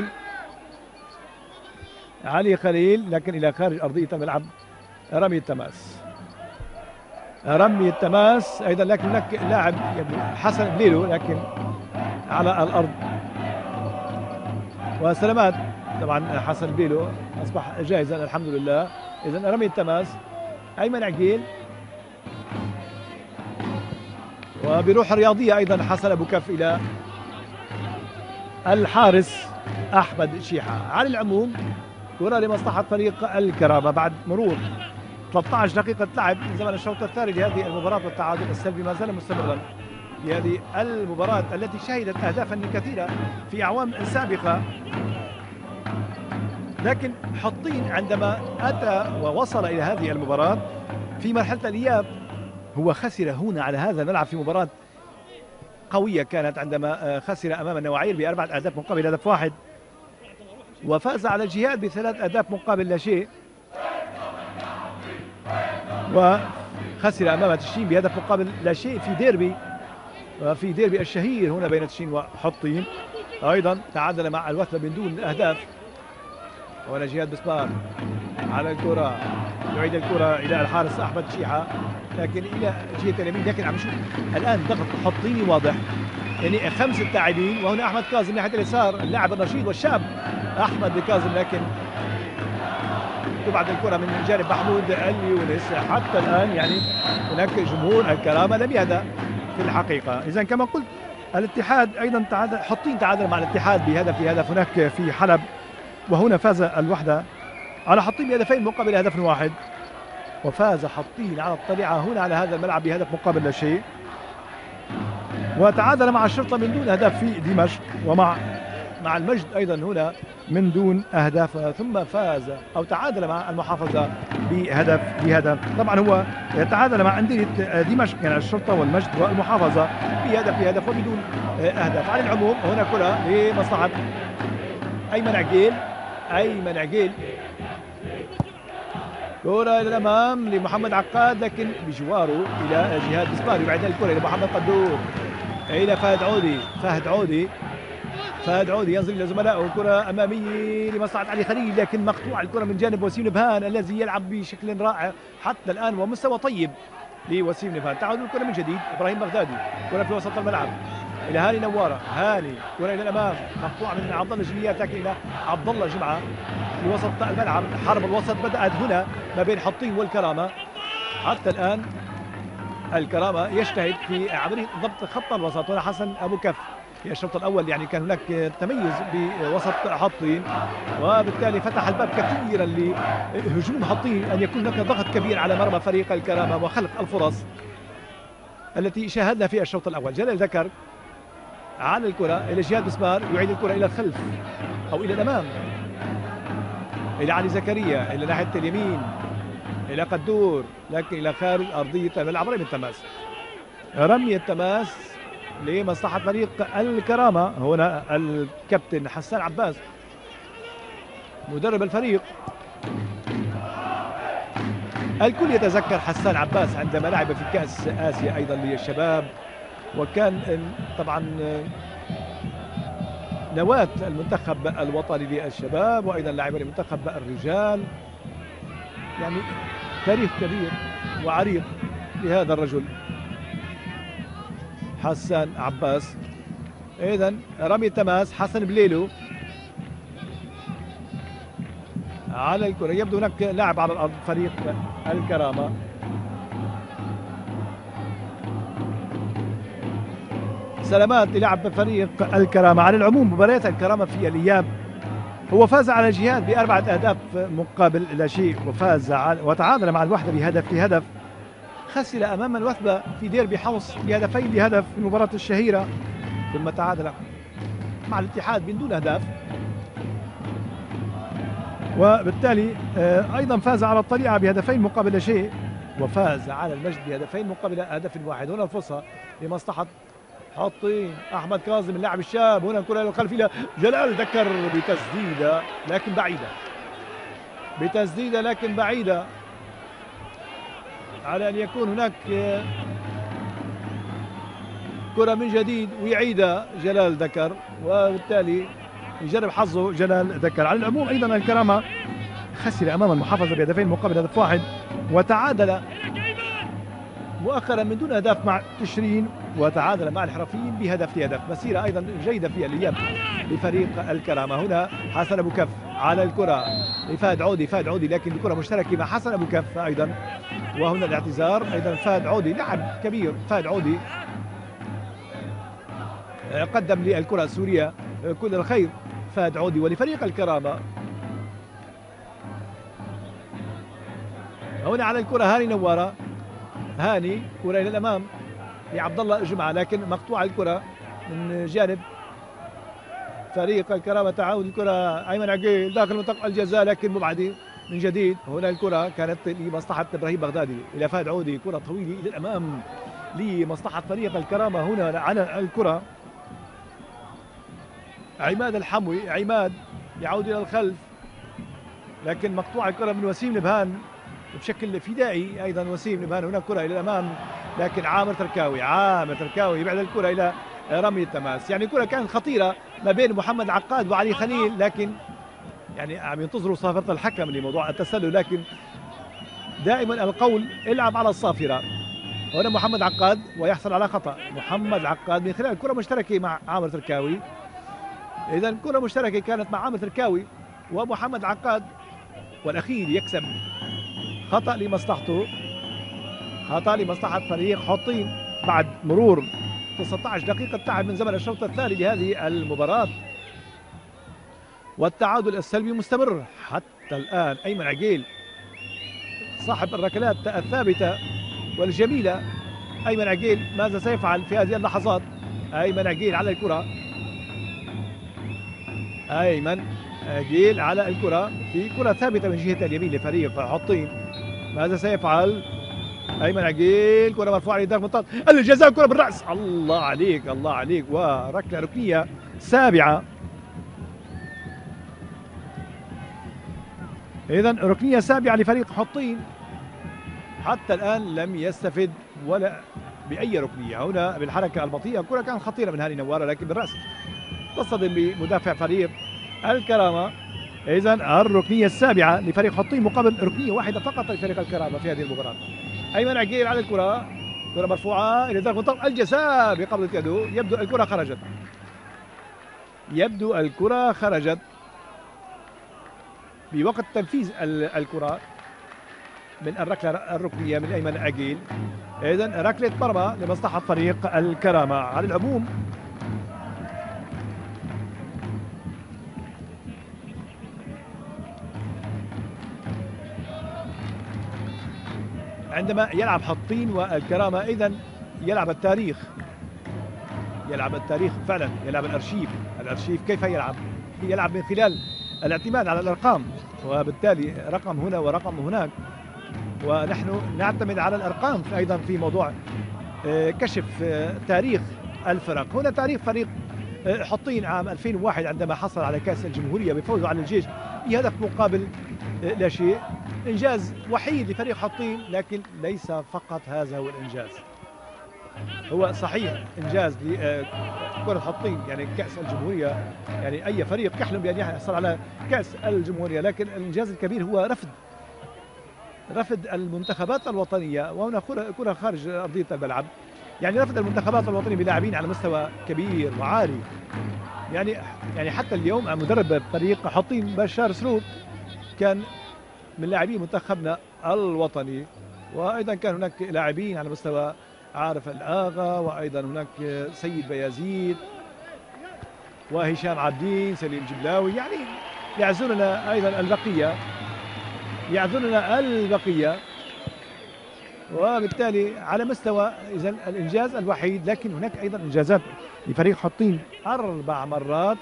علي خليل لكن إلى خارج أرضية الملعب. رمي التماس. رمي التماس أيضا، لكن هناك لاعب حسن بليلو لكن على الأرض. وسلامات طبعا حسن بليلو أصبح جاهزا الحمد لله. إذن رمي التماس أيمن عقيل، وبروح رياضية أيضا حسن أبو كف إلى الحارس أحمد شيحة. على العموم كرة لمصلحة فريق الكرامة بعد مرور 13 دقيقة لعب من زمن الشوط الثاني لهذه المباراة، والتعادل السلبي ما زال مستمرا في هذه المباراة التي شهدت أهدافا كثيرة في أعوام سابقة. لكن حطين عندما أتى ووصل إلى هذه المباراة في مرحلة الإياب هو خسر هنا على هذا الملعب في مباراة قوية كانت، عندما خسر أمام النواعير ب4 أهداف مقابل هدف واحد، وفاز على الجهاد ب3 أهداف مقابل لا شيء، وخسر أمام تشين بهدف مقابل لا شيء في ديربي الشهير هنا بين تشين وحطين. أيضا تعادل مع الوثبة من دون أهداف. وهنا جهاد بسبار على الكرة، يعيد الكرة إلى الحارس أحمد شيحة لكن إلى جهة اليمين، لكن عم نشوف الآن ضغط حطيني واضح، يعني 5 لاعبين، وهنا أحمد كاظم ناحية اليسار اللاعب الرشيد والشاب أحمد كاظم، لكن تبعد الكرة من جانب محمود اليونس. حتى الآن يعني هناك جمهور الكرامة لم يهدأ في الحقيقة. إذا كما قلت الاتحاد أيضا تعادل، حطين تعادل مع الاتحاد بهدف هناك في حلب، وهنا فاز الوحدة على حطين بهدفين مقابل هدف واحد، وفاز حطين على الطليعة هنا على هذا الملعب بهدف مقابل لا شيء، وتعادل مع الشرطة من دون أهداف في دمشق، ومع المجد أيضا هنا من دون أهداف، ثم فاز أو تعادل مع المحافظة بهدف. طبعا هو تعادل مع أندية دمشق يعني الشرطة والمجد والمحافظة بهدف وبدون أهداف. على العموم هنا كرة لمصلحة أيمن عقيل، كرة إلى الأمام لمحمد عقاد، لكن بجواره إلى جهاد بسبار، يبعد الكرة إلى محمد قدور إلى فهد عودي ينزل إلى زملائه، كرة أمامية لمصلحة علي خليل، لكن مقطوع الكرة من جانب وسيم نبهان الذي يلعب بشكل رائع حتى الآن ومستوى طيب لوسيم نبهان. تعود الكرة من جديد إبراهيم بغدادي، كرة في وسط الملعب إلى هاني نوارة، كرة إلى الأمام مقطوعة من عبد الله جنيات لكن إلى عبد الله جمعة في وسط الملعب. حرب الوسط بدأت هنا ما بين حطين والكرامة، حتى الآن الكرامة يجتهد في عملية ضبط خط الوسط. هنا حسن أبو كف في الشوط الأول يعني كان هناك تميز بوسط حطين، وبالتالي فتح الباب كثيرا لهجوم حطين أن يكون هناك ضغط كبير على مرمى فريق الكرامة وخلق الفرص التي شاهدنا في الشوط الأول. جلال ذكر على الكرة إلى جهاد بسمار، يعيد الكرة إلى الخلف أو إلى الأمام إلى علي زكريا إلى ناحية اليمين إلى قدور، لكن إلى خارج أرضية الملعب. رمية التماس لمصلحة فريق الكرامة. هنا الكابتن حسان عباس مدرب الفريق، الكل يتذكر حسان عباس عندما لعب في كأس آسيا أيضا للشباب، وكان طبعا نواة المنتخب الوطني للشباب، وأيضا لاعب لمنتخب الرجال. يعني تاريخ كبير وعريق لهذا الرجل حسان عباس. إذا رمي التماس حسن بليلو على الكرة، يبدو هناك لاعب على الأرض فريق الكرامة. سلامات للاعب فريق الكرامة. على العموم مباريات الكرامة في الإياب هو فاز على الجهاد ب4 أهداف مقابل لا شيء، وتعادل مع الوحدة بهدف، خسر أمام الوثبة في ديربي حوص بهدفين لهدف في المباراة الشهيرة، ثم تعادل مع الاتحاد من دون أهداف، وبالتالي أيضا فاز على الطليعة بهدفين مقابل لا شيء، وفاز على المجد بهدفين مقابل هدف واحد. هنا الفرصة لمصلحة حطين أحمد كاظم اللاعب الشاب، هنا الكرة الخلفية جلال ذكر بتسديدة لكن بعيدة على أن يكون هناك كرة من جديد ويعيدها جلال ذكر، وبالتالي يجرب حظه جلال ذكر. على العموم أيضا الكرامة خسر أمام المحافظة بهدفين مقابل هدف واحد، وتعادل مؤخرا من دون أهداف مع تشرين، وتعادل مع الحرفيين بهدف لهدف. مسيرة أيضا جيدة في الإياب لفريق الكرامة. هنا حسن أبو كف على الكرة لفهد عودي، لكن الكرة مشتركة مع حسن أبو كف أيضا، وهنا الاعتذار أيضا فهد عودي لاعب كبير. فهد عودي قدم للكرة السورية كل الخير فهد عودي ولفريق الكرامة. هنا على الكرة هاني نوارة، هاني كرة إلى الأمام لعبد الله الجمعة، لكن مقطوعة الكرة من جانب فريق الكرامة. تعود الكرة أيمن عقيل داخل منطقة الجزاء لكن مبعدة من جديد. هنا الكرة كانت لمصلحة إبراهيم بغدادي إلى فهد عودي، كرة طويلة إلى الأمام لمصلحة فريق الكرامة. هنا على الكرة عماد الحموي، عماد يعود إلى الخلف لكن مقطوعة الكرة من وسيم نبهان بشكل فدائي أيضا. وسيم نبهان هنا كرة إلى الأمام لكن عامر تركاوي يبعد الكرة إلى رمي التماس. يعني كرة كانت خطيرة ما بين محمد عقاد وعلي خليل، لكن يعني عم ينتظروا صافرة الحكم لموضوع التسلل، لكن دائما القول العب على الصافرة. هنا محمد عقاد ويحصل على خطأ محمد عقاد من خلال كرة مشتركة مع عامر تركاوي. إذا كرة مشتركة كانت مع عامر تركاوي ومحمد عقاد، والأخير يكسب خطأ لمصلحته، خطأ لمصلحة فريق حطين بعد مرور 19 دقيقة تعب من زمن الشوط الثاني لهذه المباراة. والتعادل السلبي مستمر حتى الآن. أيمن عقيل صاحب الركلات الثابتة والجميلة، أيمن عقيل ماذا سيفعل في هذه اللحظات؟ أيمن عقيل على الكرة، أيمن عقيل على الكرة في كرة ثابتة من جهة اليمين لفريق حطين. ماذا سيفعل؟ أيمن عقيل كرة مرفوعة لداخل منطقة الجزاء، كرة بالرأس. الله عليك الله عليك، وركلة ركنية سابعة. إذا ركنية سابعة لفريق حطين، حتى الآن لم يستفد ولا بأي ركنية. هنا بالحركة البطيئة كرة كانت خطيرة من هاني نوارة لكن بالرأس تصطدم بمدافع فريق الكرامة. إذا الركنية السابعة لفريق حطين مقابل ركنية واحدة فقط لفريق الكرامة في هذه المباراة. أيمن عقيل على الكرة، كرة مرفوعة إلى داخل منطقة الجزاء بقبضة يده. يبدو الكرة خرجت، يبدو الكرة خرجت بوقت تنفيذ الكرة من الركلة الركنية من أيمن عقيل. إذن ركلة مرمى لمصلحة فريق الكرامة. على العموم عندما يلعب حطين والكرامة إذن يلعب التاريخ، يلعب التاريخ فعلا، يلعب الأرشيف. الأرشيف كيف يلعب؟ يلعب من خلال الاعتماد على الأرقام، وبالتالي رقم هنا ورقم هناك، ونحن نعتمد على الأرقام أيضا في موضوع كشف تاريخ الفرق. هنا تاريخ فريق حطين عام 2001 عندما حصل على كأس الجمهورية بفوزه على الجيش بهدف مقابل لا شيء. إنجاز وحيد لفريق حطين، لكن ليس فقط هذا هو الإنجاز. هو صحيح إنجاز لكرة حطين يعني كأس الجمهورية، يعني أي فريق يحلم بأن يحصل على كأس الجمهورية، لكن الإنجاز الكبير هو رفض المنتخبات الوطنية. وهنا كرة خارج أرضية الملعب، يعني رفض المنتخبات الوطنية بلاعبين على مستوى كبير وعالي. يعني حتى اليوم مدرب فريق حطين بشار سروق كان من لاعبي منتخبنا الوطني، وأيضا كان هناك لاعبين على مستوى عارف الآغا، وأيضا هناك سيد بيازيد وهشام عابدين، سليم جبلاوي، يعني يعزوننا أيضا البقية، وبالتالي على مستوى إذا الإنجاز الوحيد. لكن هناك أيضا إنجازات لفريق حطين 4 مرات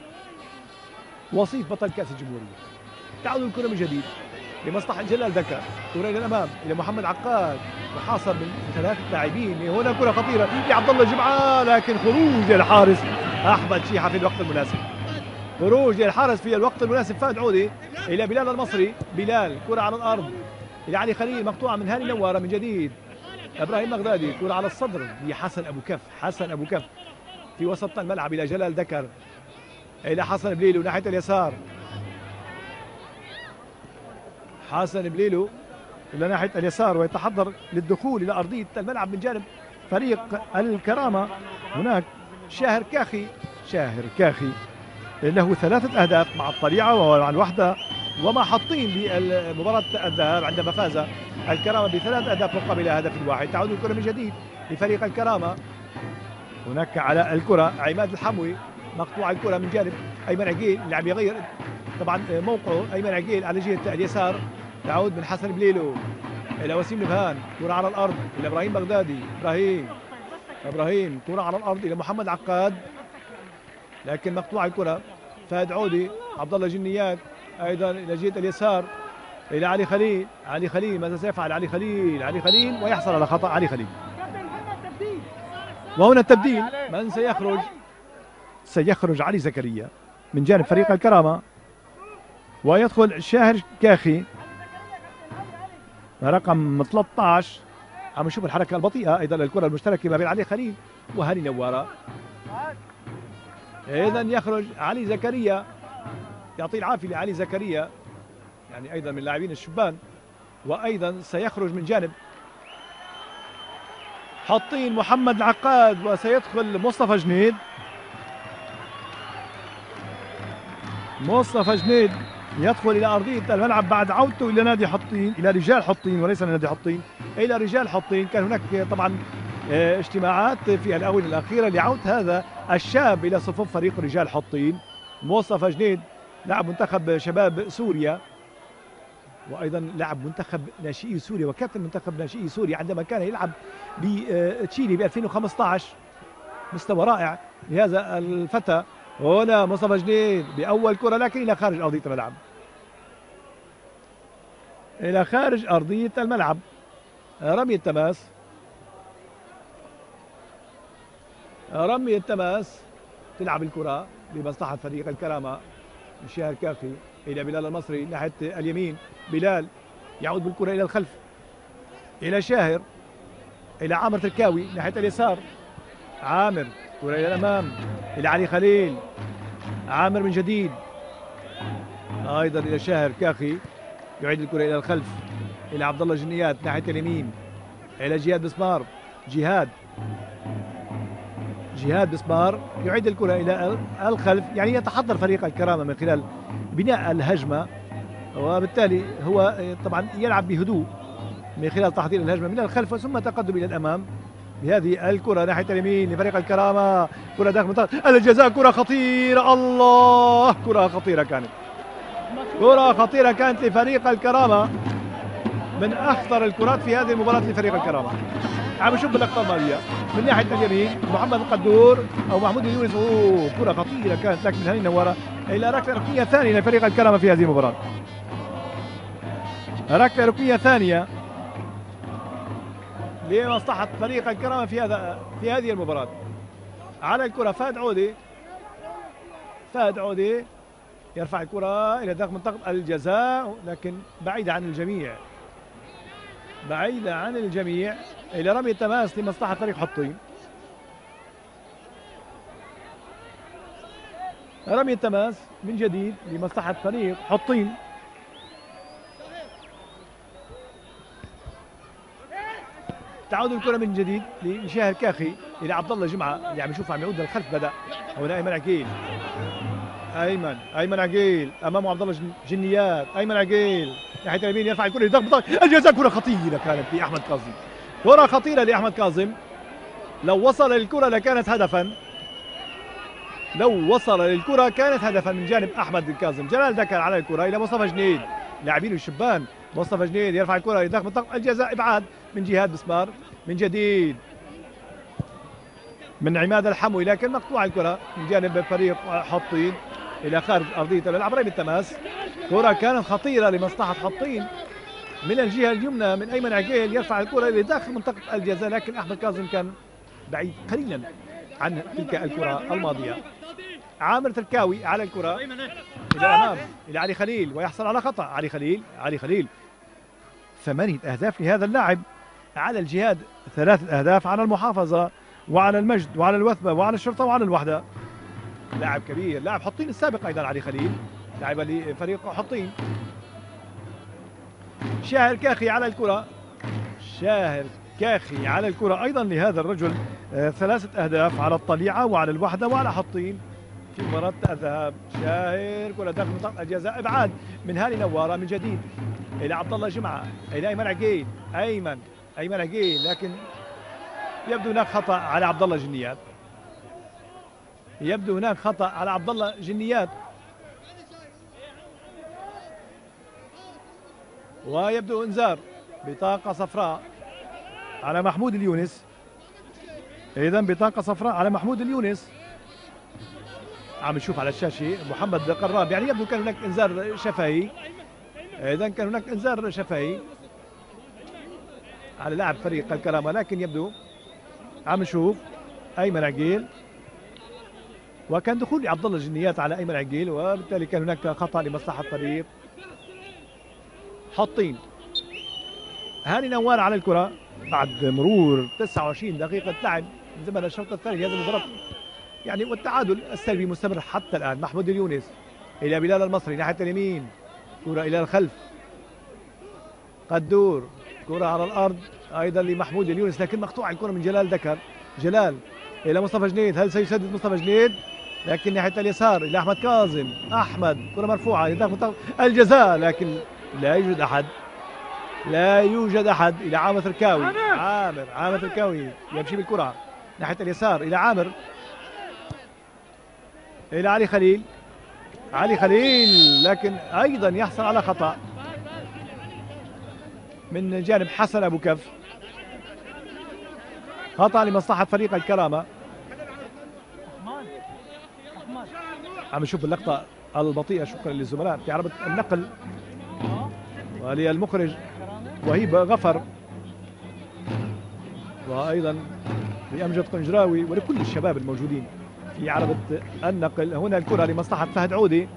وصيف بطل كأس الجمهورية. تعود الكرة من جديد لمصلحة جلال دكا، كرة إلى الأمام إلى محمد عقاد، وحاصل من 3 لاعبين. هنا كرة خطيرة لعبد الله الجمعة، لكن خروج الحارس أحمد شيحة في الوقت المناسب. خروج الحارس في الوقت المناسب. فهد عودي إلى بلال المصري، بلال كرة على الأرض إلى علي خليل، مقطوعة من هاني نوارة من جديد. إبراهيم بغدادي كرة على الصدر لحسن أبو كف في وسط الملعب إلى جلال دكر، إلى حسن بليلو ناحية اليسار، حسن بليلو إلى ناحية اليسار ويتحضر للدخول إلى أرضية الملعب من جانب فريق الكرامة. هناك شاهر كاخي له 3 أهداف مع الطليعة ومع الوحدة ومع حطين بمباراة الذهاب عندما فاز الكرامة ب3 أهداف مقابل هدف واحد. تعود الكرة من جديد لفريق الكرامة. هناك على الكرة عماد الحموي، مقطوع الكرة من جانب أيمن عقيل اللي عم يغير طبعا موقعه. أيمن عقيل على جهة اليسار، تعود من حسن بليلو الى وسيم نبهان، كره على الارض الى ابراهيم بغدادي، ابراهيم كره على الارض الى محمد عقاد، لكن مقطوعه الكره. فهد عودي، عبد الله جنيات ايضا الى جهه اليسار الى علي خليل، علي خليل ماذا سيفعل علي خليل؟ علي خليل ويحصل على خطا علي خليل. وهنا التبديل، من سيخرج؟ سيخرج علي زكريا من جانب فريق الكرامه، ويدخل شاهر كاخي رقم 13. عم نشوف الحركه البطيئه ايضا الكره المشتركه ما بين علي خليل وهاني نواره. اذا يخرج علي زكريا، يعطيه العافيه لعلي زكريا، يعني ايضا من اللاعبين الشبان. وايضا سيخرج من جانب حطين محمد العقاد، وسيدخل مصطفى جنيد. مصطفى جنيد يدخل الى ارضيه الملعب بعد عودته الى نادي حطين، الى رجال حطين وليس نادي حطين، الى رجال حطين. كان هناك طبعا اجتماعات في الاونه الاخيره لعوده هذا الشاب الى صفوف فريق رجال حطين. مصطفى جنيد لاعب منتخب شباب سوريا، وايضا لاعب منتخب ناشئي سوريا وكابتن منتخب ناشئي سوريا عندما كان يلعب بتشيلي ب 2015. مستوى رائع لهذا الفتى. هنا مصطفى جنيد باول كره لكن الى خارج ارضيه الملعب، الى خارج ارضيه الملعب. رمي التماس، رمي التماس، تلعب الكره لمصلحه فريق الكرامه. شاهر كافي الى بلال المصري ناحيه اليمين، بلال يعود بالكره الى الخلف الى شاهر، الى عامر تركاوي ناحيه اليسار، عامر كره الى الامام الى علي خليل، عامر من جديد ايضا الى شاهر كاخي، يعيد الكره الى الخلف الى عبد الله جنيات ناحيه اليمين الى جهاد بسمار، جهاد بسمار يعيد الكره الى الخلف. يعني يتحضر فريق الكرامه من خلال بناء الهجمه، وبالتالي هو طبعا يلعب بهدوء من خلال تحضير الهجمه من الخلف ثم تقدم الى الامام بهذه الكره ناحيه اليمين لفريق الكرامه. كره داخل منطقه الجزاء، كره خطيره، الله كره خطيره كانت، كره خطيره كانت لفريق الكرامه، من اخطر الكرات في هذه المباراه لفريق الكرامه. عم نشوف اللقطه الماضيه من ناحيه اليمين محمد القدور او محمود اليونس، اوه كره خطيره كانت لكن من هاني نواره الى ركله ركنيه ثانيه لفريق الكرامه في هذه المباراه. ركله ركنيه ثانيه لمصلحه فريق الكرامه في هذه المباراه. على الكره فهد عودي يرفع الكره الى داخل منطقه الجزاء لكن بعيده عن الجميع، بعيده عن الجميع، الى رمي التماس لمصلحه فريق حطين. رمي التماس من جديد لمصلحه فريق حطين. تعود الكره من جديد لشاهر كاخي الى عبد الله جمعه اللي عم نشوفه عم يعود للخلف. بدا هنا ايمن عقيل، ايمن عقيل امامه عبد الله جنيات، ايمن عقيل ناحيه اليمين يرفع الكره لضغط الجزاء. كره خطيره كانت لاحمد كاظم، كره خطيره لاحمد كاظم. لو وصل للكره لكانت هدفا، لو وصل للكره كانت هدفا من جانب احمد الكاظم. جلال دكر على الكره الى مصطفى جنيد، لاعبين الشبان. مصطفى جنيد يرفع الكره لداخل منطقه الجزاء، ابعاد من جهاد بسمار من جديد من عماد الحموي لكن مقطوع الكره من جانب فريق حطين الى خارج ارضيه الملعب. رمي التماس، كره كانت خطيره لمصلحه حطين من الجهه اليمنى من ايمن عقيل، يرفع الكره الى داخل منطقه الجزاء لكن احمد كاظم كان بعيد قليلا عن تلك الكره الماضيه. عامر تركاوي على الكره الى الامام الى علي خليل ويحصل على خطا. علي خليل 8 اهداف لهذا اللاعب، على الجهاد 3 اهداف، على المحافظه وعلى المجد وعلى الوثبه وعلى الشرطه وعلى الوحده. لاعب كبير، لاعب حطين السابق ايضا علي خليل، لاعب لفريق حطين. شاهر كاخي على الكره، شاهر كاخي على الكره ايضا لهذا الرجل 3 اهداف على الطليعه وعلى الوحده وعلى حطين في مباراه الذهاب. شاهر كره داخل منطقه الجزاء، ابعاد من هاني نواره من جديد الى عبد الله جمعه الى ايمن عقيل، ايمن عقيل لكن يبدو هناك خطا على عبد الله جنيات، يبدو هناك خطا على عبد الله جنيات، ويبدو انذار بطاقة صفراء على محمود اليونس. إذا بطاقة صفراء على محمود اليونس. عم نشوف على الشاشة محمد قراب، يعني يبدو كان هناك إنذار شفهي. إذا كان هناك إنذار شفهي على لاعب فريق الكرامة، لكن يبدو عم نشوف أيمن عقيل، وكان دخول عبد الله الجنيات على أيمن عقيل، وبالتالي كان هناك خطأ لمصلحة فريق حطين. هاني نوار على الكرة بعد مرور 29 دقيقة لعب من زمن الشوط الثاني هذا المباراة، يعني والتعادل السلبي مستمر حتى الآن. محمود اليونس إلى بلال المصري ناحية اليمين، كرة إلى الخلف، قدور، كرة على الأرض أيضا لمحمود اليونس، لكن مقطوع الكرة من جلال دكر. جلال إلى مصطفى جنيد، هل سيسدد مصطفى جنيد؟ لكن ناحية اليسار إلى أحمد كاظم. أحمد كرة مرفوعة لداخل الجزاء، لكن لا يوجد أحد، لا يوجد أحد. إلى عامر تركاوي، عامر تركاوي يمشي بالكرة ناحية اليسار إلى عامر، إلى علي خليل، علي خليل، لكن أيضا يحصل على خطأ من جانب حسن أبو كف، خطأ لمصلحة فريق الكرامة. عم نشوف اللقطة البطيئة، شكرا للزملاء في عربة النقل وللمخرج وهيب غفر، وأيضا لأمجد قنجراوي ولكل الشباب الموجودين في عربة النقل. هنا الكرة لمصلحة فهد عودي،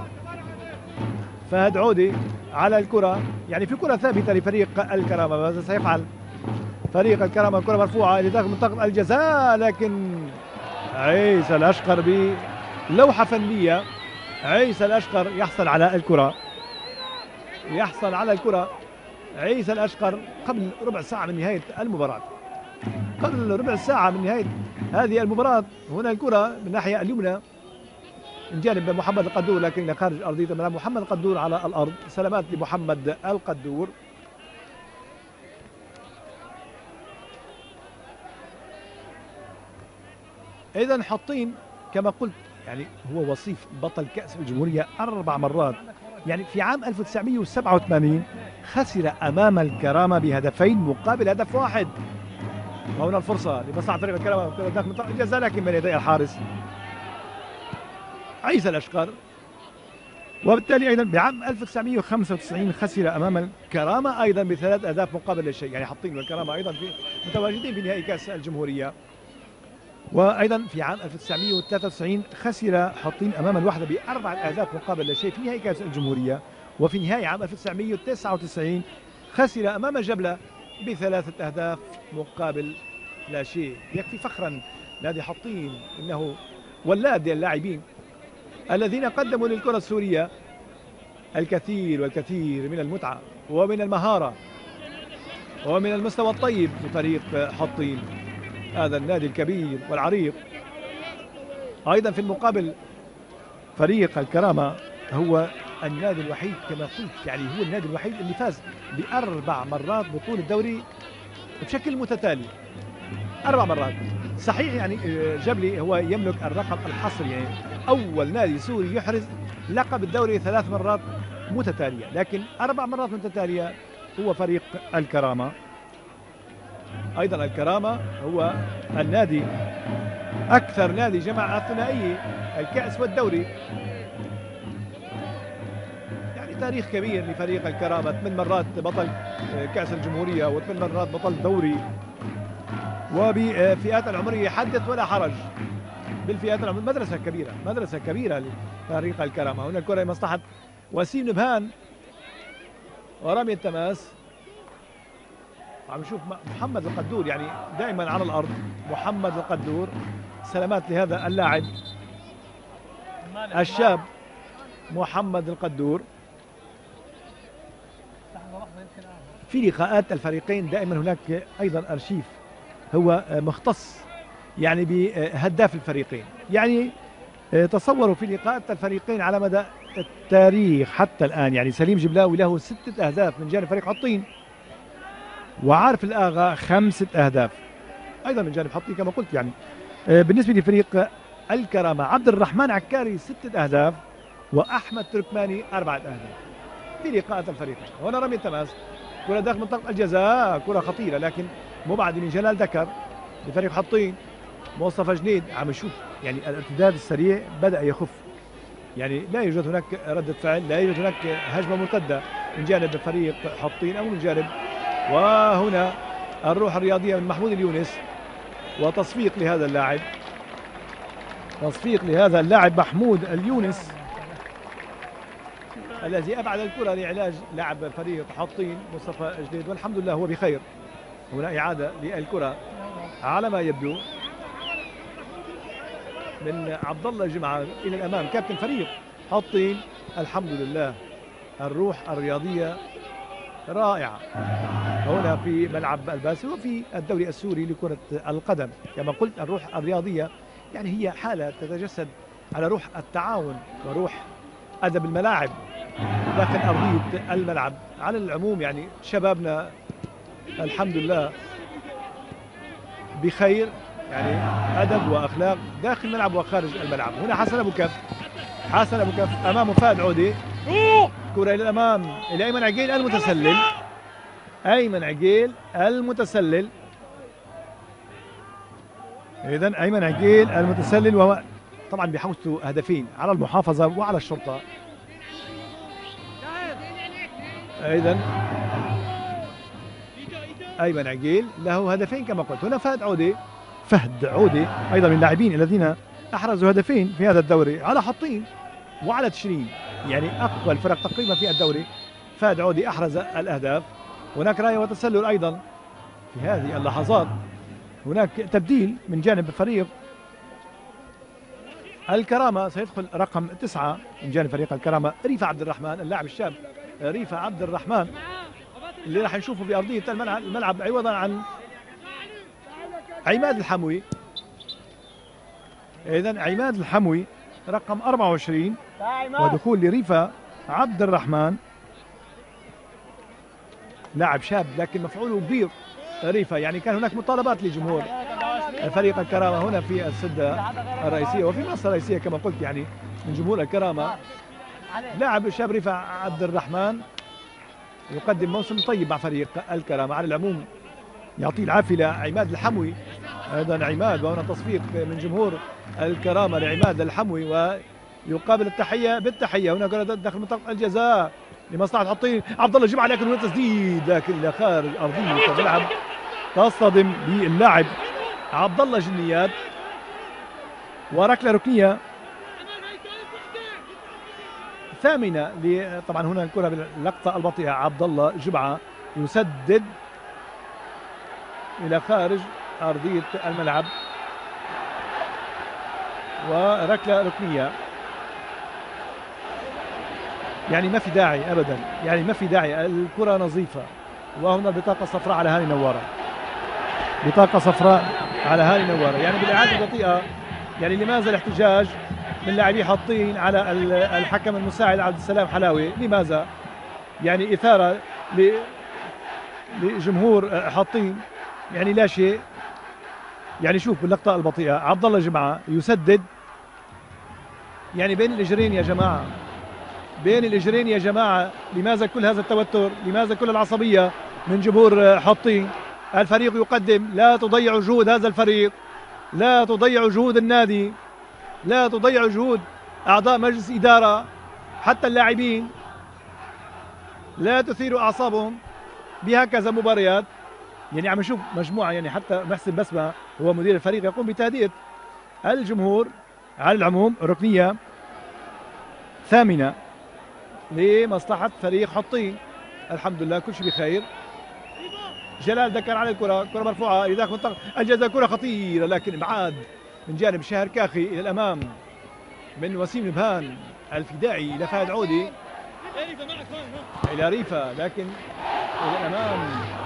فهد عودي على الكرة، يعني في كرة ثابتة لفريق الكرامة. ماذا سيفعل فريق الكرامة؟ الكرة مرفوعة لداخل منطقة الجزاء، لكن عيسى الأشقر بلوحة فنية، عيسى الأشقر يحصل على الكرة، يحصل على الكرة عيسى الأشقر قبل ربع ساعة من نهاية المباراة، قبل ربع ساعة من نهاية هذه المباراة. هنا الكرة من الناحية اليمنى من جانب محمد القدور، لكن خارج أرضية الملعب. محمد القدور على الأرض، سلامات لمحمد القدور. إذا حطين كما قلت يعني هو وصيف بطل كأس الجمهورية 4 مرات، يعني في عام 1987 خسر أمام الكرامة بهدفين مقابل هدف واحد. وهنا الفرصة لمصلحة فريق الكرامة داخل منطقة الجزاء، لكن بين يدي الحارس عيسى الأشقر. وبالتالي أيضا بعام 1995 خسر أمام الكرامة أيضا ب3 أهداف مقابل لا شيء، يعني حطين والكرامة أيضا في متواجدين في نهائي كأس الجمهورية. وأيضا في عام 1993 خسر حطين أمام الوحدة ب4 أهداف مقابل لا شيء في نهائي كأس الجمهورية. وفي نهائي عام 1999 خسر أمام الجبلة ب3 أهداف مقابل لا شيء. يكفي فخرا نادي حطين إنه ولاد اللاعبين الذين قدموا للكرة السورية الكثير والكثير من المتعة ومن المهارة ومن المستوى الطيب لفريق حطين، هذا النادي الكبير والعريق. أيضا في المقابل فريق الكرامة هو النادي الوحيد كما قلت، يعني هو النادي الوحيد اللي فاز ب4 مرات بطولة الدوري بشكل متتالي، 4 مرات. صحيح يعني جبلي هو يملك الرقم الحصري، يعني أول نادي سوري يحرز لقب الدوري 3 مرات متتالية، لكن 4 مرات متتالية هو فريق الكرامة. أيضا الكرامة هو النادي أكثر نادي جمع الثنائي الكأس والدوري، يعني تاريخ كبير لفريق الكرامة، 8 مرات بطل كأس الجمهورية و8 مرات بطل دوري، وبفئات العمرية حدث ولا حرج. بالفئات العمرية مدرسة كبيرة، مدرسة كبيرة لفريق الكرامة. هنا الكرة لمصلحة وسيم نبهان ورمي التماس. عم نشوف محمد القدور يعني دائما على الأرض، محمد القدور، سلامات لهذا اللاعب الشاب محمد القدور. في لقاءات الفريقين دائما هناك أيضا أرشيف هو مختص يعني بهداف الفريقين، يعني تصوروا في لقاءات الفريقين على مدى التاريخ حتى الآن، يعني سليم جبلاوي له 6 أهداف من جانب فريق حطين، وعارف الآغا 5 أهداف أيضا من جانب حطين كما قلت. يعني بالنسبة لفريق الكرامة عبد الرحمن عكاري 6 أهداف، وأحمد تركماني 4 أهداف. في لقاءات الفريقين. هنا رمي التماس، كرة داخل منطقة الجزاء، كرة خطيرة لكن مبعد من جلال دكر لفريق حطين. مصطفى جنيد عم يشوف يعني الارتداد السريع بدأ يخف، يعني لا يوجد هناك ردة فعل، لا يوجد هناك هجمة مرتدة من جانب فريق حطين أو من جانب. وهنا الروح الرياضية من محمود اليونس وتصفيق لهذا اللاعب، تصفيق لهذا اللاعب محمود اليونس الذي أبعد الكرة لعلاج لاعب فريق حطين مصطفى جديد، والحمد لله هو بخير. هنا إعادة للكرة على ما يبدو من عبد الله جمعة إلى الأمام كابتن فريق حطين. الحمد لله الروح الرياضية رائعة هنا في ملعب الباسل وفي الدوري السوري لكرة القدم. كما قلت الروح الرياضية يعني هي حالة تتجسد على روح التعاون وروح أدب الملاعب داخل أرضية الملعب. على العموم يعني شبابنا الحمد لله بخير، يعني أدب وأخلاق داخل الملعب وخارج الملعب. هنا حسن أبو كف، حسن أبو كف أمامه فهد عودي، كرة إلى الأمام إلى أيمن عقيل المتسلل، أيمن عقيل المتسلل. إذن أيمن عقيل المتسلل، وهو طبعا بحوزته هدفين على المحافظة وعلى الشرطة. إذن أيمن عقيل له هدفين كما قلت. هنا فهد عودي أيضا من اللاعبين الذين أحرزوا هدفين في هذا الدوري على حطين وعلى تشرين، يعني أقوى الفرق تقريبا في الدوري. فهد عودي أحرز الأهداف. هناك راية وتسلل أيضا في هذه اللحظات. هناك تبديل من جانب فريق الكرامة، سيدخل رقم 9 من جانب فريق الكرامة ريفة عبد الرحمن، اللاعب الشاب ريفة عبد الرحمن اللي راح نشوفه في أرضية الملعب عوضا عن عماد الحموي. إذن عماد الحموي رقم 24 ودخول لريفة عبد الرحمن، لاعب شاب لكن مفعوله كبير. ريفة يعني كان هناك مطالبات لجمهور فريق الكرامة هنا في السدة الرئيسية وفي مصر الرئيسية كما قلت، يعني من جمهور الكرامة. لاعب الشاب ريفة عبد الرحمن يقدم موسم طيب مع فريق الكرامة. على العموم يعطيه العافية لعماد الحموي، أيضا عماد، وهنا تصفيق من جمهور الكرامة لعماد الحموي ويقابل التحية بالتحية. هنا كرة داخل منطقة الجزاء لمصلحة حطين، عبد الله جمعة لكن هنا تسديد لكن إلى خارج أرضية الملعب، تصطدم باللاعب عبد الله جنيات وركلة ركنية ثامنة. طبعا هنا الكرة باللقطة البطيئة، عبد الله جمعة يسدد إلى خارج أرضية الملعب وركلة ركنية. يعني ما في داعي أبدا، يعني ما في داعي، الكرة نظيفة. وهنا البطاقة الصفراء على هاني نوارة، بطاقة صفراء على هاني نوارة. يعني بالإعادة البطيئة يعني لماذا الاحتجاج من لاعبي حطين على الحكم المساعد عبد السلام حلاوي؟ لماذا؟ يعني إثارة لجمهور حطين، يعني لا شيء. يعني شوف باللقطة البطيئة عبد الله جمعة يسدد، يعني بين الإجرين يا جماعة، بين الإجرين يا جماعة. لماذا كل هذا التوتر؟ لماذا كل العصبية من جمهور حطين؟ الفريق يقدم، لا تضيعوا جهود هذا الفريق، لا تضيعوا جهود النادي، لا تضيعوا جهود أعضاء مجلس إدارة، حتى اللاعبين لا تثيروا أعصابهم بهكذا مباريات. يعني عم نشوف مجموعة، يعني حتى محسن بسمة هو مدير الفريق يقوم بتهدئة الجمهور. على العموم ركنية ثامنة لمصلحة فريق حطين. الحمد لله كل شيء بخير. جلال دكر على الكرة، كرة مرفوعة إلى داخل منطقة الجزاء، كرة خطيرة لكن إبعاد من جانب شاهر كاخي إلى الأمام من وسيم نبهان الفدائي إلى فهد عودي إلى ريفة، لكن إلى الأمام.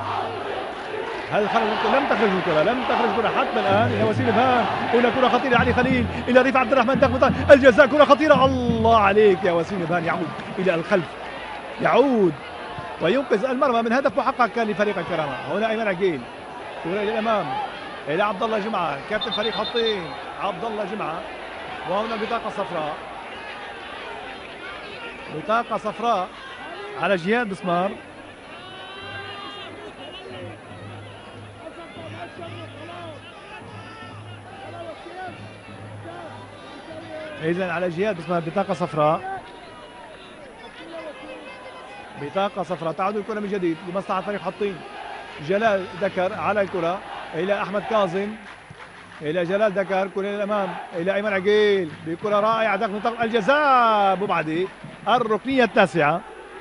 هل خرج؟ لم تخرج الكرة، لم تخرج الكرة حتى الآن إلى وسيم نبهان. هنا كرة خطيرة علي خليل إلى ريفة عبد الرحمن داخل منطقة الجزاء، كرة خطيرة. الله عليك يا وسيم نبهان، يعود إلى الخلف، يعود وينقذ المرمى من هدف محقق كان لفريق الكرامة. هنا أيمن عقيل، كرة إلى الأمام إلى عبد الله جمعة كابتن فريق حطين، عبد الله جمعة. وهنا بطاقة صفراء، بطاقة صفراء على جهاد بسمار. إذن على جهاد بسمار بطاقة صفراء، بطاقة صفراء. تعود الكرة من جديد لمصلحة فريق حطين. جلال دكر على الكرة إلى أحمد كاظم، إلى جلال دكر، كرة للأمام إلى أيمن عقيل بكرة رائعة داخل منطقة الجزاء. مبعدي الركنية التاسعة،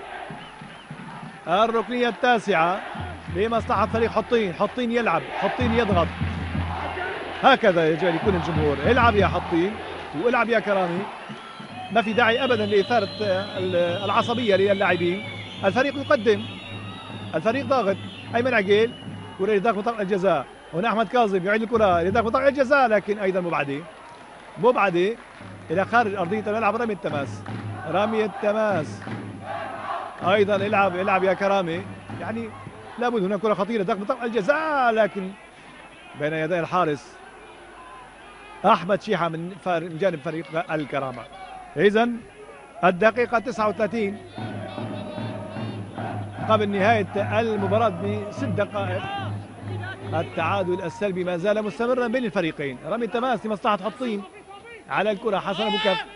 الركنية التاسعة لمصلحة فريق حطين. حطين يلعب، حطين يضغط، هكذا يجب أن يكون الجمهور. العب يا حطين والعب يا كرامي، ما في داعي أبدا لإثارة العصبية للاعبين. الفريق يقدم، الفريق ضاغط. أيمن عقيل كرة داخل منطقة الجزاء، هنا أحمد كاظم يعيد الكرة داخل منطقة الجزاء، لكن أيضا مبعدي، مبعدي إلى خارج أرضية الملعب. رمي التماس، رمي التماس أيضا. العب يا كرامي، يعني لابد هنا كرة خطيرة داخل منطقة الجزاء، لكن بين يدي الحارس أحمد شيحة من جانب فريق الكرامة. إذن الدقيقة 39 قبل نهاية المباراة ب6 دقائق. التعادل السلبي ما زال مستمرا بين الفريقين. رمي التماس لمصلحة حطين على الكرة. حسن أبو كف،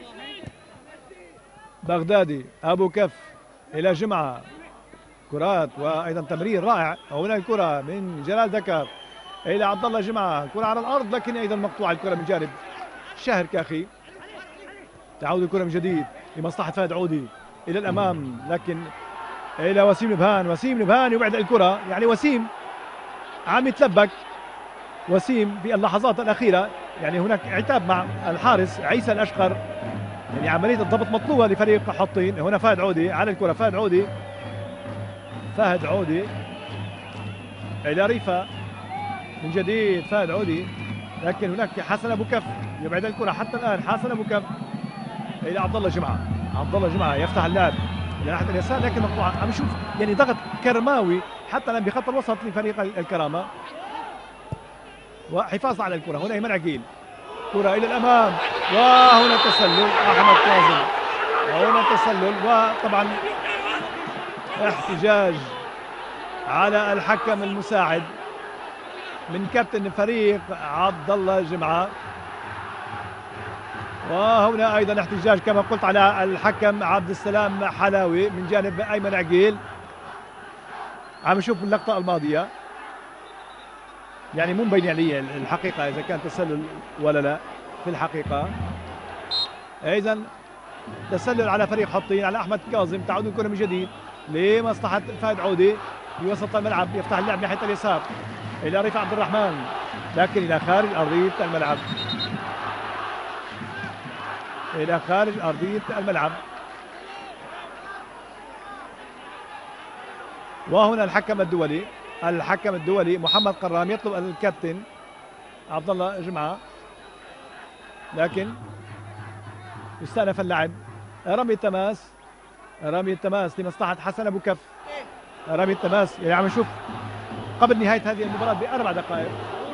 بغدادي، أبو كف إلى جمعة، كرات وأيضا تمرير رائع. وهنا الكرة من جلال دكر إلى عبد الله جمعة، كرة على الأرض لكن أيضا مقطوعة الكرة من جانب شاهر كاخي. تعود الكرة من جديد لمصلحة فهد عودي إلى الأمام، لكن إلى وسيم نبهان. وسيم نبهان يبعد الكرة، يعني وسيم عم يتلبك. وسيم في اللحظات الأخيرة يعني هناك عتاب مع الحارس عيسى الأشقر، يعني عملية الضبط مطلوبة لفريق حطين. هنا فهد عودي على الكرة، فهد عودي، فهد عودي إلى ريفا من جديد. فهد عودي، لكن هناك حسن أبو كف يبعد الكرة حتى الآن. حسن أبو كف إلى عبد الله جمعة، عبد الله جمعة يفتح اللعب إلى ناحية اليسار لكن مقطوعة. عم نشوف يعني ضغط كرماوي حتى الآن بخط الوسط لفريق الكرامة، وحفاظ على الكرة. هنا أيمن عقيل، كرة إلى الأمام، وهنا تسلل أحمد كاظم، وهنا تسلل. وطبعا احتجاج على الحكم المساعد من كابتن الفريق عبد الله جمعة. وهنا ايضا احتجاج كما قلت على الحكم عبد السلام حلاوي من جانب ايمن عقيل. عم نشوف اللقطة الماضية، يعني مو مبين لي الحقيقة اذا كان تسلل ولا لا في الحقيقة. اذا تسلل على فريق حطين على احمد كاظم. تعود الكرة من جديد لمصلحة فهد عودي في وسط الملعب، يفتح اللعب ناحية اليسار الى رفع عبد الرحمن، لكن الى خارج ارضية الملعب، الى خارج ارضية الملعب. وهنا الحكم الدولي، الحكم الدولي محمد قرام يطلب الكابتن عبد الله جمعة، لكن استأنف اللعب. رمي التماس، رمي التماس لمصلحة حسن أبو كف. رمي التماس يعني عم نشوف قبل نهاية هذه المباراة ب4 دقائق.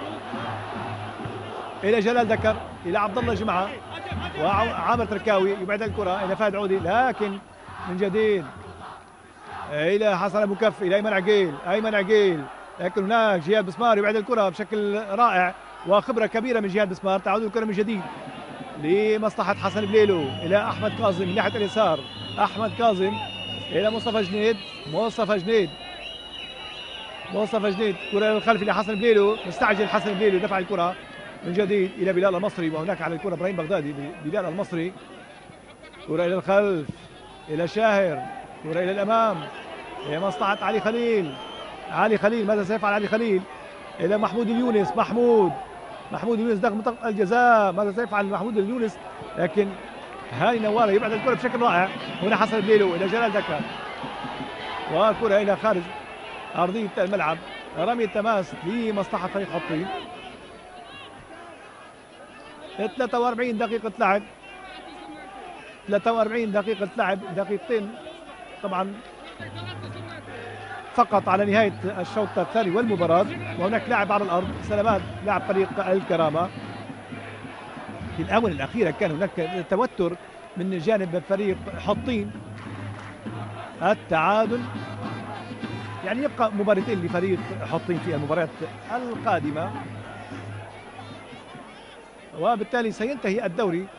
إلى جلال دكر، إلى عبد الله جمعة، وعامر تركاوي يبعد الكرة إلى فهد عودي، لكن من جديد إلى حسن أبو كف، إلى أيمن عقيل، أيمن عقيل، لكن هناك جهاد بسمار يبعد الكرة بشكل رائع وخبرة كبيرة من جهاد بسمار. تعود الكرة من جديد لمصلحة حسن بليلو إلى أحمد كاظم من ناحية اليسار. أحمد كاظم إلى مصطفى جنيد، مصطفى جنيد، مصطفى جنيد، كرة للخلف إلى حسن بليلو، مستعجل حسن بليلو دفع الكرة من جديد إلى بلال المصري، وهناك على الكرة إبراهيم بغدادي. بلال المصري، كرة إلى الخلف إلى شاهر، كرة إلى الأمام إلى مصلحة علي خليل. علي خليل، ماذا سيفعل علي خليل؟ إلى محمود اليونس، محمود اليونس داخل منطقة الجزاء، ماذا سيفعل محمود اليونس؟ لكن هاني نوارة يبعد الكرة بشكل رائع. هنا حسن بليلو إلى جلال دكر، وكرة إلى خارج أرضية الملعب. رمي التماس لمصلحة فريق حطين. 43 دقيقة لعب، 43 دقيقة لعب، دقيقتين طبعا فقط على نهاية الشوط الثاني والمباراة. وهناك لاعب على الأرض، سلامات لاعب فريق الكرامة. في الآونة الأخيرة كان هناك توتر من جانب فريق حطين، التعادل. يعني يبقى مباراتين لفريق حطين في المباريات القادمة، وبالتالي سينتهي الدوري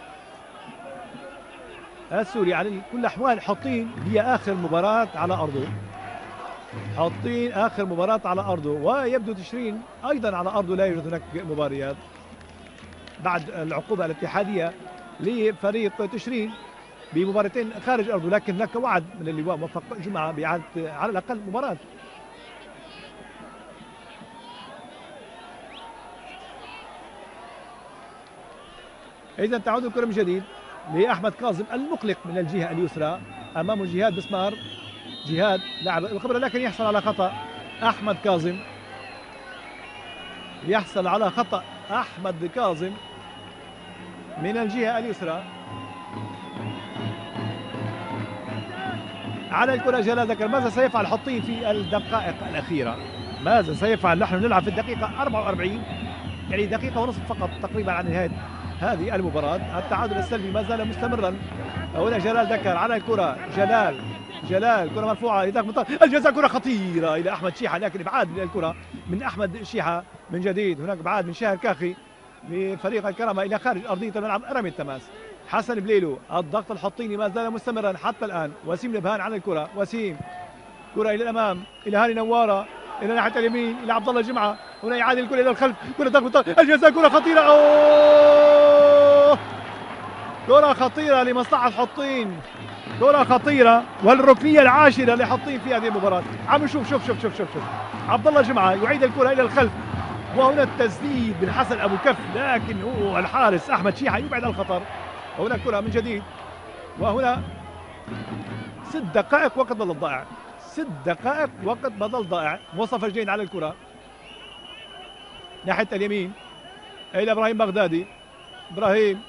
السوري. على كل الأحوال حطين هي آخر مباراة على أرضه، حطين آخر مباراة على أرضه، ويبدو تشرين أيضا على أرضه لا يوجد هناك مباريات بعد العقوبة الاتحادية لفريق تشرين بمباراتين خارج أرضه، لكن هناك وعد من اللواء موفق جمعة بإعادة على الأقل مباراة. إذا تعود الكرة من جديد لأحمد كاظم المقلق من الجهة اليسرى، أمامه جهاد بسمار. جهاد لاعب الخبرة لكن يحصل على خطأ. أحمد كاظم يحصل على خطأ، أحمد كاظم من الجهة اليسرى. على الكرة جلال ذكر. ماذا سيفعل حطين في الدقائق الأخيرة؟ ماذا سيفعل؟ نحن نلعب في الدقيقة 44، يعني دقيقة ونصف فقط تقريبا عن نهاية هذه المباراة. التعادل السلبي ما زال مستمرا. هنا جلال ذكر على الكرة. جلال كرة مرفوعة إلى الجزاء، كرة خطيرة إلى أحمد شيحة، لكن إبعاد الكرة من أحمد شيحة من جديد. هناك إبعاد من شاهر كاخي لفريق الكرامة إلى خارج أرضية الملعب. رمي التماس حسن بليلو. الضغط الحطيني ما زال مستمرا حتى الآن. وسيم نبهان على الكرة. وسيم كرة إلى الأمام إلى هاني نوارة إلى ناحية اليمين إلى عبد الله جمعة. هنا يعادل الكرة إلى الخلف. كرة ضغط الجزاء، كرة خطيرة. أوه، كرة خطيرة لمصلحة حطين، كرة خطيرة، والركنية العاشرة لحطين في هذه المباراة. عم نشوف شوف عبد الله جمعة يعيد الكرة إلى الخلف، وهنا التسديد من حسن أبو كف، لكن هو الحارس أحمد شيحة يبعد الخطر. وهنا الكرة من جديد، وهنا 6 دقائق وقت بدل ضائع. 6 دقائق وقت بدل ضائع. مصطفى جديد على الكرة ناحية اليمين إلى إبراهيم بغدادي. إبراهيم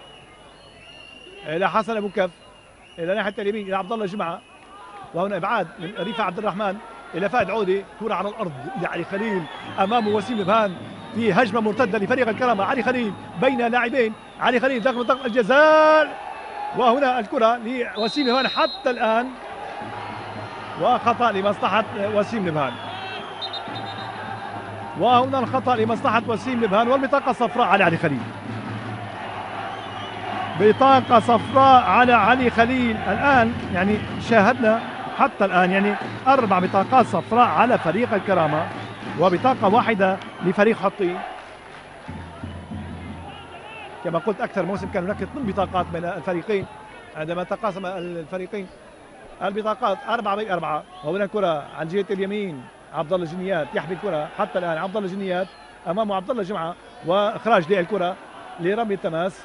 إلى حسن أبو كف إلى ناحية اليمين إلى عبد الله جمعة. وهنا إبعاد من رفاع عبد الرحمن إلى فهد عودي. كرة على الأرض إلى علي خليل. أمامه وسيم نبهان في هجمة مرتدة لفريق الكرامة. علي خليل بين لاعبين. علي خليل داخل منطقة الجزاء، وهنا الكرة لوسيم نبهان حتى الآن، وخطأ لمصلحة وسيم نبهان. وهنا الخطأ لمصلحة وسيم نبهان، والبطاقة الصفراء على علي خليل. بطاقة صفراء على علي خليل. الآن يعني شاهدنا حتى الآن يعني 4 بطاقات صفراء على فريق الكرامة، وبطاقة واحدة لفريق حطين. كما قلت أكثر موسم كان هناك 8 بطاقات بين الفريقين عندما تقاسم الفريقين البطاقات 4-4. وهنا الكرة عن جهة اليمين. عبد الله جنيات يحمي الكرة حتى الآن. عبد الله جنيات أمامه عبد الله جمعة، وإخراج للكرة لرمي التماس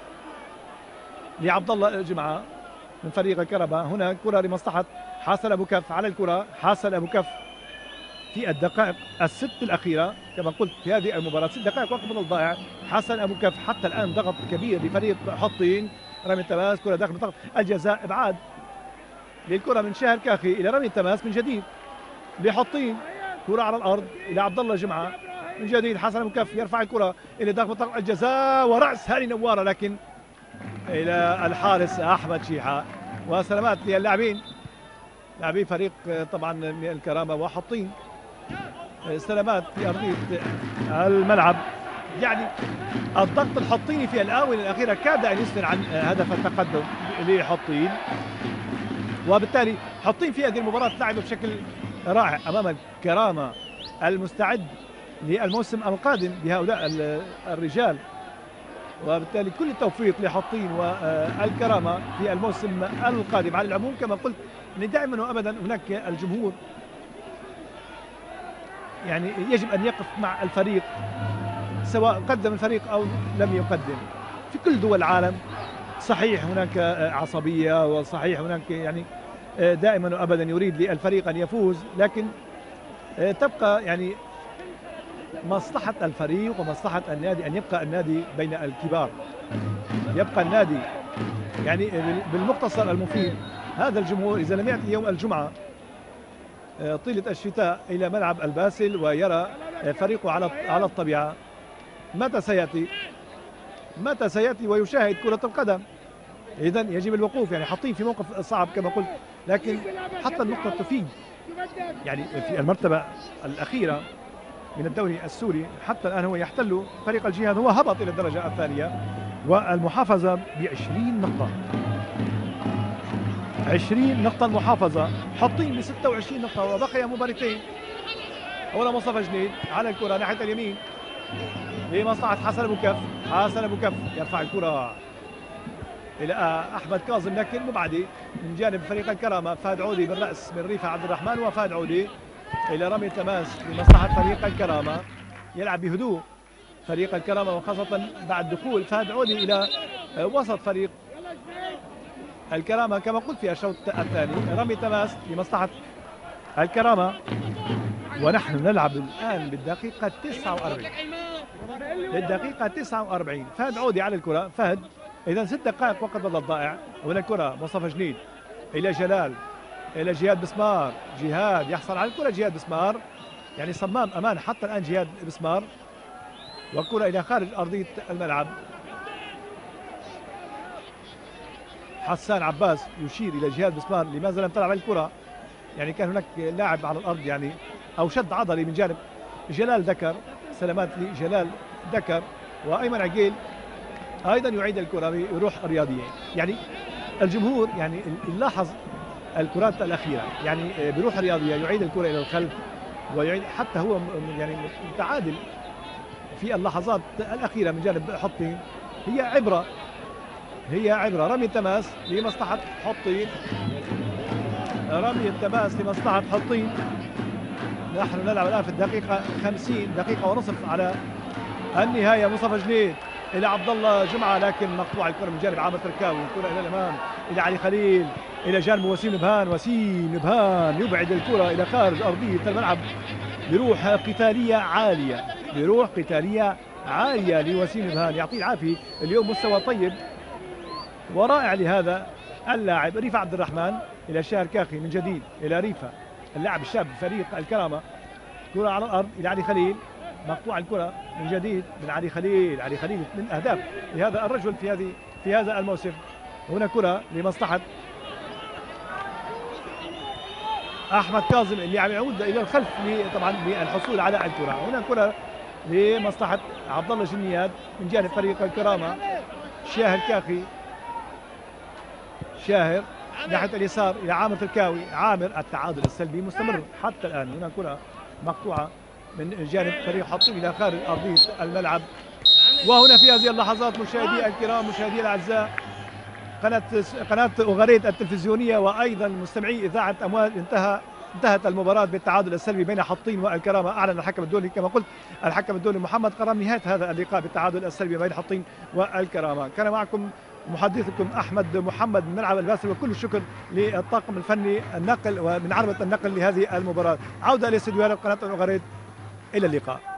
لعبد الله جمعة من فريق الكرامة. هنا كرة لمصلحة حسن أبو كف. على الكرة حسن أبو كف في الدقائق ال6 الأخيرة. كما قلت في هذه المباراة 6 دقائق وقت بدل ضائع. حسن أبو كف حتى الآن ضغط كبير لفريق حطين. رمي التماس، كرة داخل منطقة الجزاء. إبعاد للكرة من شاهر كاخي إلى رمي التماس من جديد لحطين. كرة على الأرض إلى عبد الله جمعة من جديد. حسن أبو كف يرفع الكرة إلى داخل منطقة الجزاء، ورأس هاني نوارة، لكن إلى الحارس أحمد شيحة. وسلامات للاعبين لاعبي فريق طبعا من الكرامة وحطين. سلامات في أرضية الملعب. يعني الضغط الحطيني في الآونة الأخيرة كاد أن يسفر عن هدف التقدم لحطين، وبالتالي حطين في هذه المباراة لعبوا بشكل رائع أمام الكرامة المستعد للموسم القادم بهؤلاء الرجال. وبالتالي كل التوفيق لحطين والكرامة في الموسم القادم. على العموم كما قلت ان دائما وابدا هناك الجمهور يعني يجب ان يقف مع الفريق سواء قدم الفريق او لم يقدم. في كل دول العالم صحيح هناك عصبية، وصحيح هناك يعني دائما وابدا يريد للفريق ان يفوز، لكن تبقى يعني مصلحة الفريق ومصلحة النادي أن يبقى النادي بين الكبار، يبقى النادي يعني بالمختصر المفيد. هذا الجمهور إذا لم يأتي يوم الجمعة طيلة الشتاء إلى ملعب الباسل ويرى فريقه على الطبيعة، متى سيأتي؟ ويشاهد كرة القدم؟ إذن يجب الوقوف. يعني حاطين في موقف صعب كما قلت لكن حتى النقطة تفيد، يعني في المرتبة الأخيرة من الدوري السوري حتى الآن هو يحتل فريق الجهاد، هو هبط إلى الدرجة الثانية والمحافظة ب20 نقطة. 20 نقطة المحافظة، حاطين ب26 نقطة وبقي مباراتين. هنا مصطفى جنيد على الكرة ناحية اليمين لمصلحة حسن أبو كف. حسن أبو كف يرفع الكرة إلى أحمد كاظم لكن مبعدة من جانب فريق الكرامة. فهد عودي بالرأس من ريفة عبد الرحمن، وفهد عودي إلى رمي تماس لمصلحة فريق الكرامة. يلعب بهدوء فريق الكرامة وخاصة بعد دخول فهد عودي إلى وسط فريق الكرامة كما قلت في الشوط الثاني. رمي تماس لمصلحة الكرامة ونحن نلعب الآن بالدقيقة 49. للدقيقة 49 فهد عودي على الكرة. فهد إذا 6 دقائق وقت بدل ضائع. هنا الكرة مصطفى جنيد إلى جلال، إلى جهاد بسمار. جهاد يحصل على الكرة، جهاد بسمار يعني صمام أمان حتى الآن جهاد بسمار، والكرة إلى خارج أرضية الملعب. حسان عباس يشير إلى جهاد بسمار لماذا لم تلعب الكرة، يعني كان هناك لاعب على الأرض يعني أو شد عضلي من جانب جلال ذكر. سلامات لجلال ذكر. وأيمن عقيل أيضا يعيد الكرة بروح رياضية. يعني الجمهور يعني يلاحظ الكرات الأخيرة يعني بروح رياضية، يعيد الكرة إلى الخلف ويعيد حتى هو يعني متعادل في اللحظات الأخيرة من جانب حطين. هي عبرة، هي عبرة. رمي التماس لمصلحة حطين، رمي التماس لمصلحة حطين. نحن نلعب الآن في الدقيقة 50، دقيقة ونصف على النهاية. مصطفى جنيد إلى عبد الله جمعة لكن مقطوع الكرة من جانب عامر تركاوي. الكرة إلى الأمام إلى علي خليل، إلى جانب وسيم نبهان. وسيم نبهان يبعد الكرة إلى خارج أرضية الملعب بروح قتالية عالية، بروح قتالية عالية لوسيم نبهان. يعطيه العافية، اليوم مستوى طيب ورائع لهذا اللاعب. ريفة عبد الرحمن إلى شاهر كاخي من جديد، إلى ريفة اللاعب الشاب فريق الكرامة. كرة على الأرض إلى علي خليل، مقطوع الكرة من جديد من علي خليل. علي خليل من أهداف لهذا الرجل في هذا الموسم. هنا كرة لمصلحة أحمد كاظم اللي عم يعود إلى الخلف طبعا للحصول على الكرة. هنا كرة لمصلحة عبد الله جنياد من جانب فريق الكرامة. شاهر كاخي، شاهر ناحية اليسار إلى عامر تركاوي. عامر التعادل السلبي مستمر حتى الآن. هنا كرة مقطوعة من جانب فريق حطين إلى خارج أرضية الملعب. وهنا في هذه اللحظات مشاهدي الكرام، مشاهدي الأعزاء، قناة أوغاريت التلفزيونية وأيضا مستمعي إذاعة أموال، انتهت المباراة بالتعادل السلبي بين حطين والكرامة. أعلن الحكم الدولي كما قلت الحكم الدولي محمد قرام نهاية هذا اللقاء بالتعادل السلبي بين حطين والكرامة. كان معكم محدثكم أحمد محمد من ملعب الباسل، وكل الشكر للطاقم الفني النقل ومن عربة النقل لهذه المباراة. عودة لاستديوهات قناة أوغاريت، إلى اللقاء.